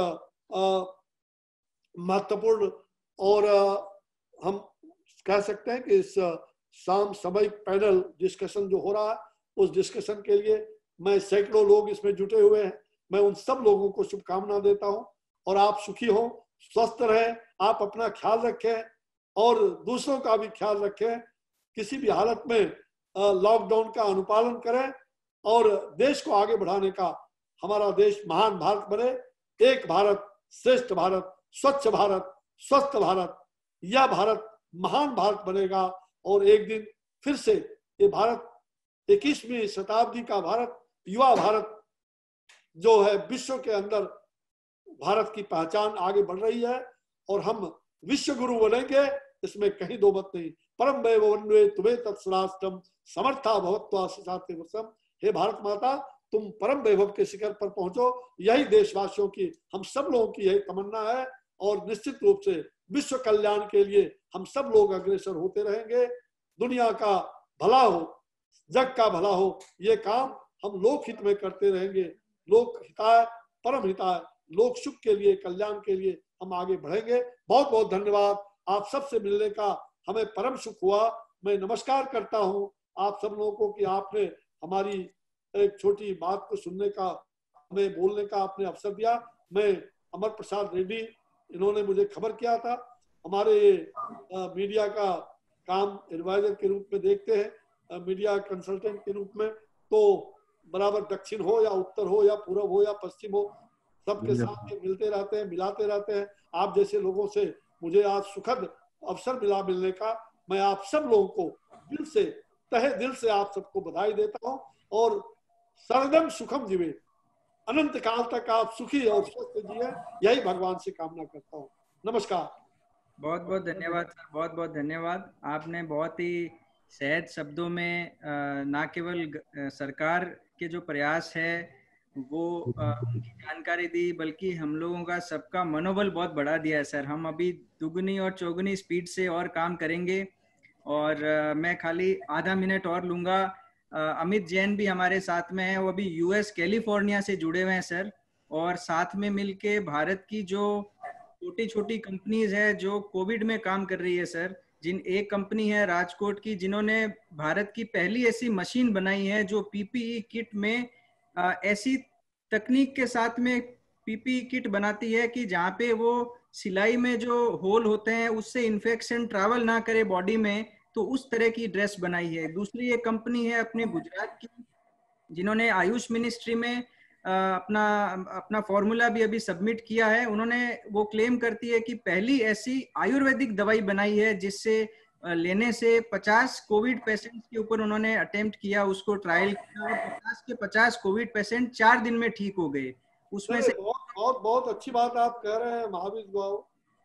महत्वपूर्ण और आ, हम कह सकते हैं कि इस शाम सामयिक पैनल डिस्कशन जो हो रहा है, उस डिस्कशन के लिए मैं, सैकड़ों लोग इसमें जुटे हुए हैं, मैं उन सब लोगों को शुभकामना देता हूं। और आप सुखी हो, स्वस्थ रहें, आप अपना ख्याल रखें और दूसरों का भी ख्याल रखें। किसी भी हालत में लॉकडाउन का अनुपालन करें और देश को आगे बढ़ाने का, हमारा देश महान भारत बने, एक भारत श्रेष्ठ भारत, स्वच्छ भारत, स्वस्थ भारत, यह भारत महान भारत बनेगा। और एक दिन फिर से ये भारत, इक्कीसवीं शताब्दी का भारत, युवा भारत जो है, विश्व के अंदर भारत की पहचान आगे बढ़ रही है और हम विश्व गुरु बनेंगे, इसमें कहीं दो मत नहीं। परम वैभवे तुम्हें तत्सराष्ट्रम समर्था भवत्वा सुशाते वर्षम। हे भारत माता, तुम परम वैभव के शिखर पर पहुंचो, यही देशवासियों की, हम सब लोगों की यही तमन्ना है। और निश्चित रूप से विश्व कल्याण के लिए हम सब लोग अग्रसर होते रहेंगे। दुनिया का भला हो, जग का भला हो, ये काम हम लोक हित में करते रहेंगे। लोक हिताय परम हिताय, लोक सुख के लिए, कल्याण के लिए हम आगे बढ़ेंगे। बहुत बहुत धन्यवाद। आप सबसे मिलने का हमें परम सुख हुआ। मैं नमस्कार करता हूं आप सब लोगों को कि आपने हमारी एक छोटी बात को सुनने का, हमें बोलने का आपने अवसर दिया। मैं अमर प्रसाद रेड्डी, इन्होंने मुझे खबर किया था, हमारे आ, मीडिया का काम एडवाइजर के रूप में देखते हैं, मीडिया कंसल्टेंट के रूप में, तो बराबर दक्षिण हो या उत्तर हो या पूर्व हो या पश्चिम हो, सबके साथ में मिलते रहते हैं, मिलाते रहते हैं। आप जैसे लोगों से मुझे आज सुखद अवसर मिला मिलने का। मैं आप सब लोगों को दिल से, तहे दिल से आप सबको बधाई देता हूँ और सर्वदम सुखम जीवे, अनंत काल तक आप सुखी और स्वस्थ जिए, यही भगवान से कामना करता हूँ। नमस्कार। बहुत बहुत धन्यवाद सर, बहुत बहुत धन्यवाद। आपने बहुत ही सहज शब्दों में ना केवल सरकार के जो प्रयास है वो उनकी जानकारी दी, बल्कि हम लोगों का सबका मनोबल बहुत बढ़ा दिया है सर। हम अभी दुगनी और चौगुनी स्पीड से और काम करेंगे। और मैं खाली आधा मिनट और लूँगा। अमित जैन भी हमारे साथ में है, वो अभी यूएस कैलिफोर्निया से जुड़े हुए हैं सर, और साथ में मिलके भारत की जो छोटी छोटी कंपनीज है जो कोविड में काम कर रही है सर, जिन एक कंपनी है राजकोट की जिन्होंने भारत की पहली ऐसी मशीन बनाई है जो पीपीई किट में आ, ऐसी तकनीक के साथ में पीपीई किट बनाती है कि जहाँ पे वो सिलाई में जो होल होते हैं उससे इन्फेक्शन ट्रैवल ना करे बॉडी में, तो उस तरह की ड्रेस बनाई है। दूसरी एक कंपनी है अपने गुजरात की जिन्होंने आयुष मिनिस्ट्री में अपना अपना फॉर्मूला भी अभी सबमिट किया है। उन्होंने वो क्लेम करती है कि पहली ऐसी आयुर्वेदिक दवाई बनाई है जिससे लेने से पचास कोविड पेशेंट्स के ऊपर उन्होंने अटेम्प्ट किया, उसको ट्रायल किया और पचास के पचास कोविड पेशेंट चार दिन में ठीक हो गए। उसमें से बहुत बहुत बहुत अच्छी बात आप कह रहे हैं महावीर बाबू।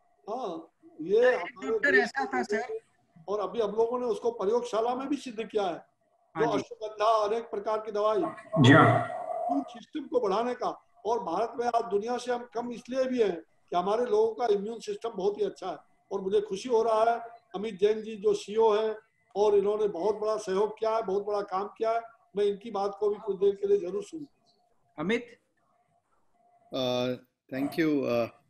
हाँ, ये डॉक्टर ऐसा था सर, और अभी हम लोगों ने उसको प्रयोगशाला में भी सिद्ध किया है। जो अश्वगंधा, अनेक प्रकार की दवाई इम्यून सिस्टम को बढ़ाने का, और भारत में आज दुनिया से हम कम इसलिए भी हैं कि हमारे लोगों का इम्यून सिस्टम बहुत ही अच्छा है। और मुझे खुशी हो रहा है अमित जैन जी जो सीईओ हैं और इन्होंने बहुत बड़ा सहयोग किया है, बहुत बड़ा काम किया है। मैं इनकी बात को भी कुछ देर के लिए जरूर सुनूं। अमित। थैंक यू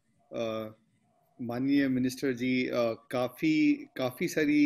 माननीय मिनिस्टर जी। uh, काफ़ी काफ़ी सारी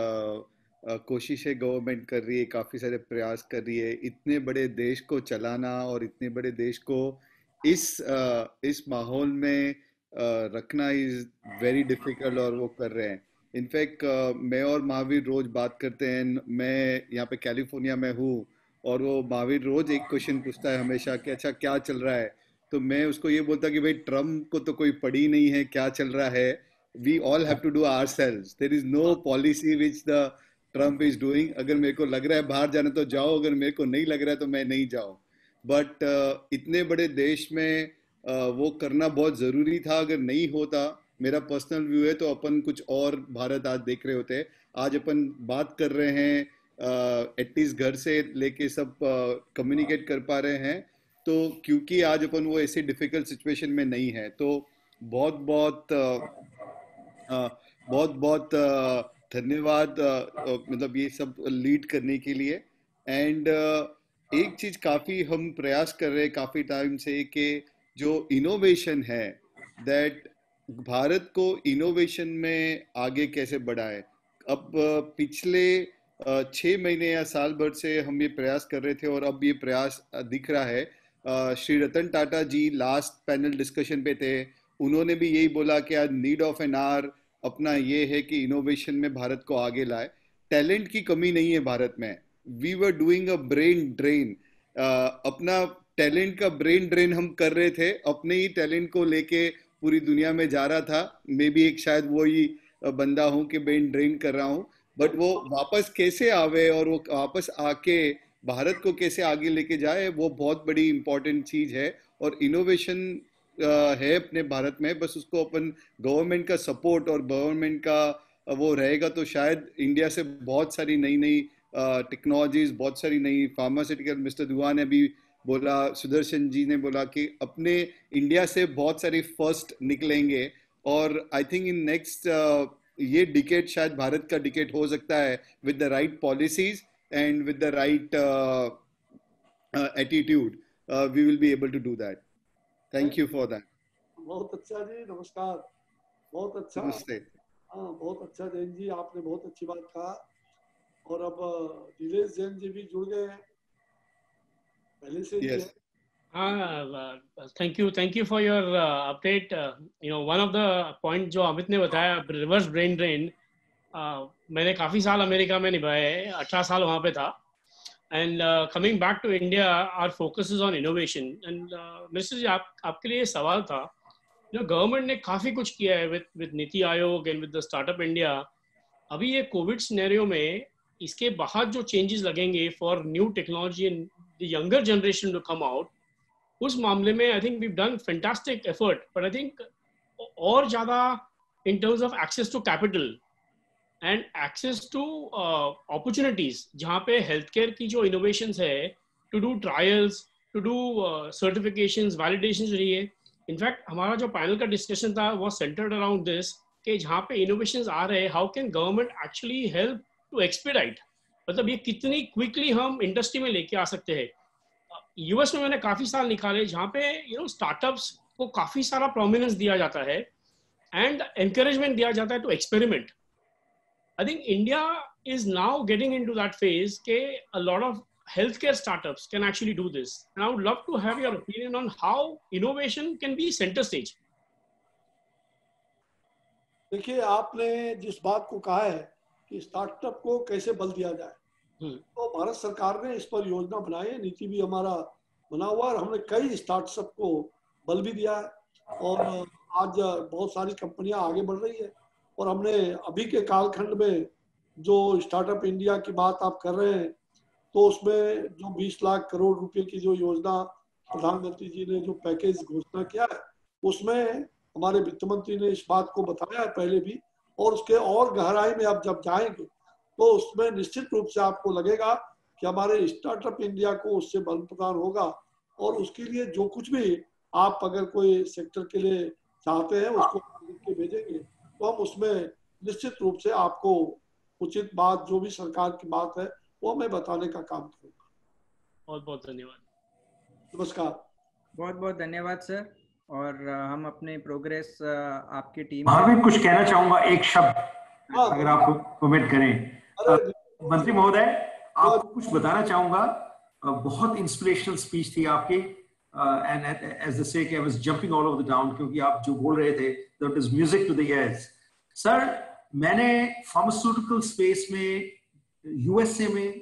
कोशिशें गवर्नमेंट कर रही है, काफ़ी सारे प्रयास कर रही है। इतने बड़े देश को चलाना और इतने बड़े देश को इस uh, इस माहौल में uh, रखना इज़ वेरी डिफ़िकल्ट, और वो कर रहे हैं। इनफैक्ट uh, मैं और महावीर रोज़ बात करते हैं। मैं यहाँ पे कैलिफोर्निया में हूँ और वो महावीर रोज़ एक क्वेश्चन पूछता है हमेशा कि अच्छा क्या चल रहा है, तो मैं उसको ये बोलता कि भाई ट्रम्प को तो कोई पड़ी नहीं है क्या चल रहा है, we all have to do ourselves, there is no policy which the Trump is doing. अगर मेरे को लग रहा है बाहर जाना तो जाओ, अगर मेरे को नहीं लग रहा है तो मैं नहीं जाऊँ। बट uh, इतने बड़े देश में uh, वो करना बहुत ज़रूरी था। अगर नहीं होता, मेरा पर्सनल व्यू है, तो अपन कुछ और भारत आज देख रहे होते। आज अपन बात कर रहे हैं एटलीस्ट घर से लेके सब कम्युनिकेट uh, कर पा रहे हैं, तो क्योंकि आज अपन वो ऐसे डिफिकल्ट सिचुएशन में नहीं है। तो बहुत बहुत आ, बहुत बहुत धन्यवाद मतलब ये सब लीड करने के लिए। एंड एक चीज काफी हम प्रयास कर रहे हैं काफी टाइम से कि जो इनोवेशन है, दैट भारत को इनोवेशन में आगे कैसे बढ़ाए। अब पिछले छः महीने या साल भर से हम ये प्रयास कर रहे थे और अब ये प्रयास दिख रहा है। Uh, Shri Ratan Tata ji last panel discussion पे थे, उन्होंने भी यही बोला कि आज नीड ऑफ एन आवर अपना ये है कि इनोवेशन में भारत को आगे लाए। टैलेंट की कमी नहीं है भारत में, we were doing a brain drain. अपना टैलेंट का ब्रेन ड्रेन हम कर रहे थे, अपने ही टैलेंट को लेके पूरी दुनिया में जा रहा था। मैं भी एक शायद वो ही बंदा हूँ कि ब्रेन ड्रेन कर रहा हूँ, बट वो वापस कैसे आवे और वो वापस आके भारत को कैसे आगे लेके जाए, वो बहुत बड़ी इंपॉर्टेंट चीज है। और इनोवेशन है अपने भारत में, बस उसको अपन गवर्नमेंट का सपोर्ट और गवर्नमेंट का वो रहेगा तो शायद इंडिया से बहुत सारी नई नई टेक्नोलॉजीज, बहुत सारी नई फार्मास्यूटिकल, मिस्टर दुआ ने भी बोला, सुदर्शन जी ने बोला कि अपने इंडिया से बहुत सारी फर्स्ट निकलेंगे। और आई थिंक इन नेक्स्ट ये डिकेड शायद भारत का डिकेड हो सकता है with the right policies and with the right uh, uh, attitude, uh, we will be able to do that. Thank you for that. बहुत अच्छा जी, नमस्कार। बहुत अच्छा। नमस्ते। हाँ, बहुत अच्छा जैन जी, आपने बहुत अच्छी बात कहा। और अब नीलेश जैन जी भी जुड़ गए हैं पहले से। Yes. हाँ, thank you thank you for your update. You know one of the point जो अमित ने बताया, रिवर्स ब्रेन ड्रेन, uh, मैंने काफ़ी साल अमेरिका में निभाए हैं, अठारह साल वहाँ पे था. And uh, coming back to India, our focus is on innovation. And uh, mister ji, आप आपके लिए सवाल था, you know, गवर्नमेंट ने काफ़ी कुछ किया है with with NITI Aayog and with the startup India. अभी ये कोविड सिनेरियो में इसके बाद जो चेंजेस लगेंगे for new technology and the younger generation to come out, उस मामले में I think we've done fantastic effort. But I think और ज़्यादा in terms of access to capital and access to uh, opportunities, जहाँ पे healthcare की जो innovations है, to do trials, to do uh, certifications, validations रही है. In fact, हमारा जो panel का discussion था वो centered around this, कि जहाँ पे innovations आ रहे हैं, how can government actually help to expedite? मतलब ये कितनी quickly हम industry में लेके आ सकते हैं. यूएस में मैंने काफ़ी साल निकाले जहाँ पे you know startups को काफ़ी सारा prominence दिया जाता है and encouragement दिया जाता है to experiment. I think India is now getting into that phase that a lot of healthcare startups can actually do this. And I would love to have your opinion on how innovation can be center stage. देखिए, आपने जिस बात को कहा है कि startup को कैसे बल दिया जाए, तो भारत सरकार ने इस पर योजना बनाई है, नीति भी हमारा बना हुआ है और हमने कई स्टार्टअप को बल भी दिया है और आज बहुत सारी कंपनियां आगे बढ़ रही है. और हमने अभी के कालखंड में जो स्टार्टअप इंडिया की बात आप कर रहे हैं, तो उसमें जो बीस लाख करोड़ रुपए की जो योजना प्रधानमंत्री जी ने जो पैकेज घोषणा किया है, उसमें हमारे वित्त मंत्री ने इस बात को बताया है पहले भी, और उसके और गहराई में आप जब जाएंगे तो उसमें निश्चित रूप से आपको लगेगा कि हमारे स्टार्टअप इंडिया को उससे बल प्रदान होगा. और उसके लिए जो कुछ भी आप अगर कोई सेक्टर के लिए चाहते हैं उसको लिख के भेजेंगे तो हम उसमें निश्चित रूप से आपको उचित बात जो भी सरकार की बात है वो मैं बताने का काम करूंगा. बहुत बहुत धन्यवाद. नमस्कार. बहुत बहुत धन्यवाद सर. और हम अपने प्रोग्रेस आपकी टीम मैं कुछ कहना चाहूंगा, एक शब्द अगर आप कमेंट करें. मंत्री महोदय, आपको कुछ बताना चाहूंगा. बहुत इंस्पिरेशनल स्पीच थी आपकी and as they say I was jumping all over the down, क्योंकि आप जो बोल रहे थे that is music to the ears. Sir, मैंने फार्मास्यूटिकल स्पेस में यूएसए में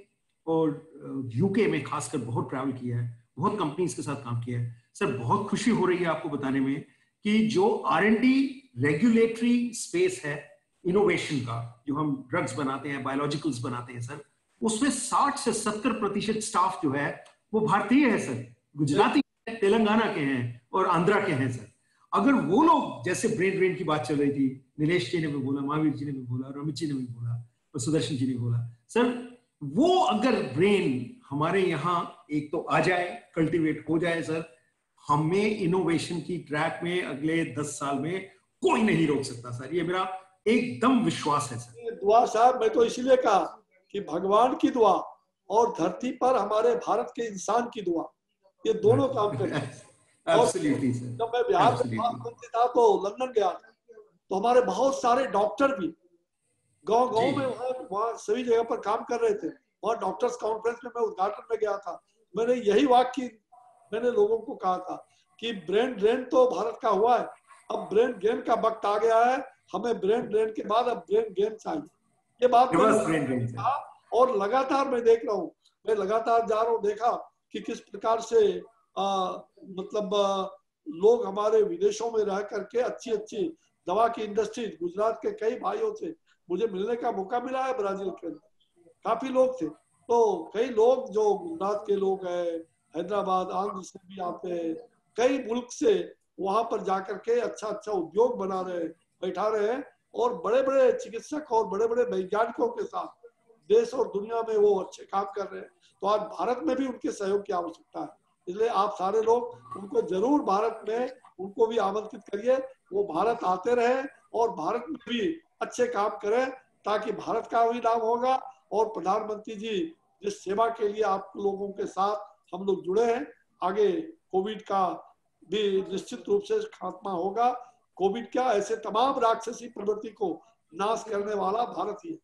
और यूके में खासकर बहुत ट्रैवल किया है, बहुत कंपनीज के साथ काम किया है. सर, बहुत खुशी हो रही है आपको बताने में कि जो R and D regulatory space है इनोवेशन का, जो हम ड्रग्स बनाते हैं, बायोलॉजिकल्स बनाते हैं सर, उसमें साठ से सत्तर प्रतिशत स्टाफ जो है वो भारतीय है सर, गुजराती, तेलंगाना के हैं और आंध्रा के हैं सर. अगर वो लोग, जैसे ब्रेन ड्रेन की बात चल रही थी, नीलेश जी ने भी बोला, महावीर जी ने भी बोला, रमित जी ने भी बोला और सुदर्शन जी ने बोला, सर वो अगर ब्रेन हमारे यहाँ एक तो आ जाए, कल्टीवेट हो जाए सर, हमें इनोवेशन की ट्रैक में अगले दस साल में कोई नहीं रोक सकता सर. ये मेरा एकदम विश्वास है सर. दुआ साहब, मैं तो इसीलिए कहा कि भगवान की दुआ और धरती पर हमारे भारत के इंसान की दुआ, ये दोनों काम करते हैं. Absolutely, sir. जब मैं बिहार में मंत्री था तो लंदन गया था, तो हमारे बहुत सारे डॉक्टर भी गांव गांव में वहाँ वहाँ सभी जगह पर काम कर रहे थे. वहाँ डॉक्टर्स कॉन्फ्रेंस में मैं उद्घाटन में गया था. मैंने यही वाक्य मैंने लोगों को कहा था कि ब्रेन ड्रेन तो भारत का हुआ है, अब ब्रेन गेन का वक्त आ गया है, हमें ब्रेन ड्रेन के बाद अब ब्रेन गेन चाहिए. ये बात मैंने कहा और लगातार मैं देख रहा हूँ, मैं लगातार जा रहा हूँ, देखा कि किस प्रकार से आ, मतलब आ, लोग हमारे विदेशों में रह करके अच्छी अच्छी दवा की इंडस्ट्री, गुजरात के कई भाइयों से मुझे मिलने का मौका मिला है. ब्राजील के अंदर काफी लोग थे, तो कई लोग जो गुजरात के लोग हैं, हैदराबाद, आंध्र से भी आते हैं, कई मुल्क से वहां पर जाकर के अच्छा अच्छा उद्योग बना रहे, बैठा रहे हैं और बड़े बड़े चिकित्सक और बड़े बड़े वैज्ञानिकों के साथ देश और दुनिया में वो अच्छे काम कर रहे हैं. तो आज भारत में भी उनके सहयोग की आवश्यकता है. इसलिए आप सारे लोग उनको जरूर भारत में उनको भी आमंत्रित करिए, वो भारत आते रहे और भारत में भी अच्छे काम करें, ताकि भारत का भी लाभ होगा और प्रधानमंत्री जी जिस सेवा के लिए आप लोगों के साथ हम लोग जुड़े हैं, आगे कोविड का भी निश्चित रूप से खात्मा होगा. कोविड क्या, ऐसे तमाम राक्षसी प्रवृत्ति को नाश करने वाला भारत ही है.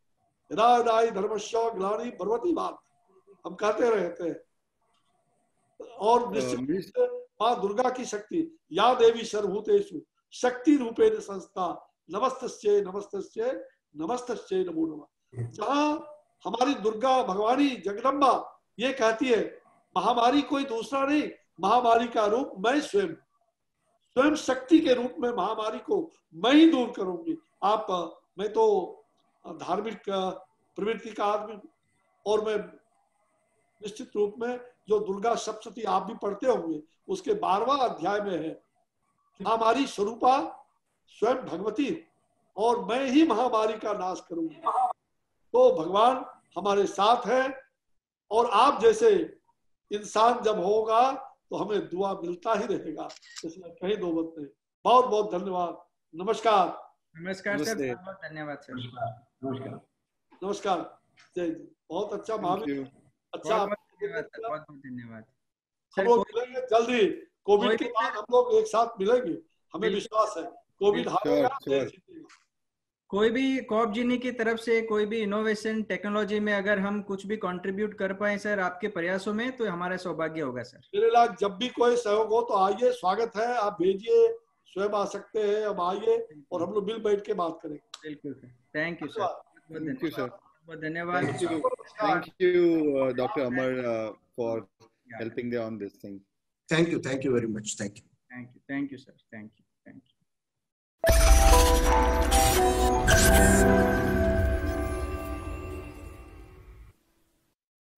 राय धर्मस्य ग्लानि भगवती बात हम कहते रहते हैं. और निश्चित माँ दुर्गा की शक्ति, या देवी सर्वभूतेषु शक्ति रूपेण संस्था, नमस्तस्यै नमस्तस्यै नमस्तस्यै नमो नमः। जहाँ हमारी दुर्गा भगवानी जगदम्बा ये कहती है महामारी कोई दूसरा नहीं, महामारी का रूप मैं स्वयं, स्वयं शक्ति के रूप में महामारी को मैं ही दूर करूंगी। आप, मैं तो धार्मिक प्रवृत्ति का आदमी और मैं निश्चित रूप में जो दुर्गा सप्तशती आप भी पढ़ते होंगे उसके बारहवां अध्याय में है महामारी स्वरूपा स्वयं भगवती और मैं ही महामारी का नाश करूंगी। तो भगवान हमारे साथ है और आप जैसे इंसान जब होगा तो हमें दुआ मिलता ही रहेगा, इसमें कहीं दो मत नहीं। बहुत बहुत धन्यवाद। नमस्कार। नमस्कार सर, बहुत बहुत धन्यवाद सर। नमस्कार नमस्कार। जय जी। बहुत अच्छा महावीर, अच्छा बहुत बहुत धन्यवाद सर। हम लोग मिलेंगे जल्दी, कोविड के बाद हम लोग एक साथ मिलेंगे, हमें विश्वास है। कोविड हारेगा। कोई भी कॉप जीनी की तरफ से कोई भी इनोवेशन टेक्नोलॉजी में अगर हम कुछ भी कंट्रीब्यूट कर पाए सर आपके प्रयासों में तो हमारा सौभाग्य होगा सर। मेरे लाख जब भी कोई सहयोग हो तो आइए, स्वागत है। आप भेजिए, स्वयं आ सकते हैं, अब आइए और हम लोग मिल बैठ के बात करेंगे। बिल्कुल sir. Thank you sir. Thank you sir. बहुत धन्यवाद। Thank you doctor Amar for helping on this thing. Thank you, thank you very much. Thank you, thank you, thank you sir. Thank you, thank you.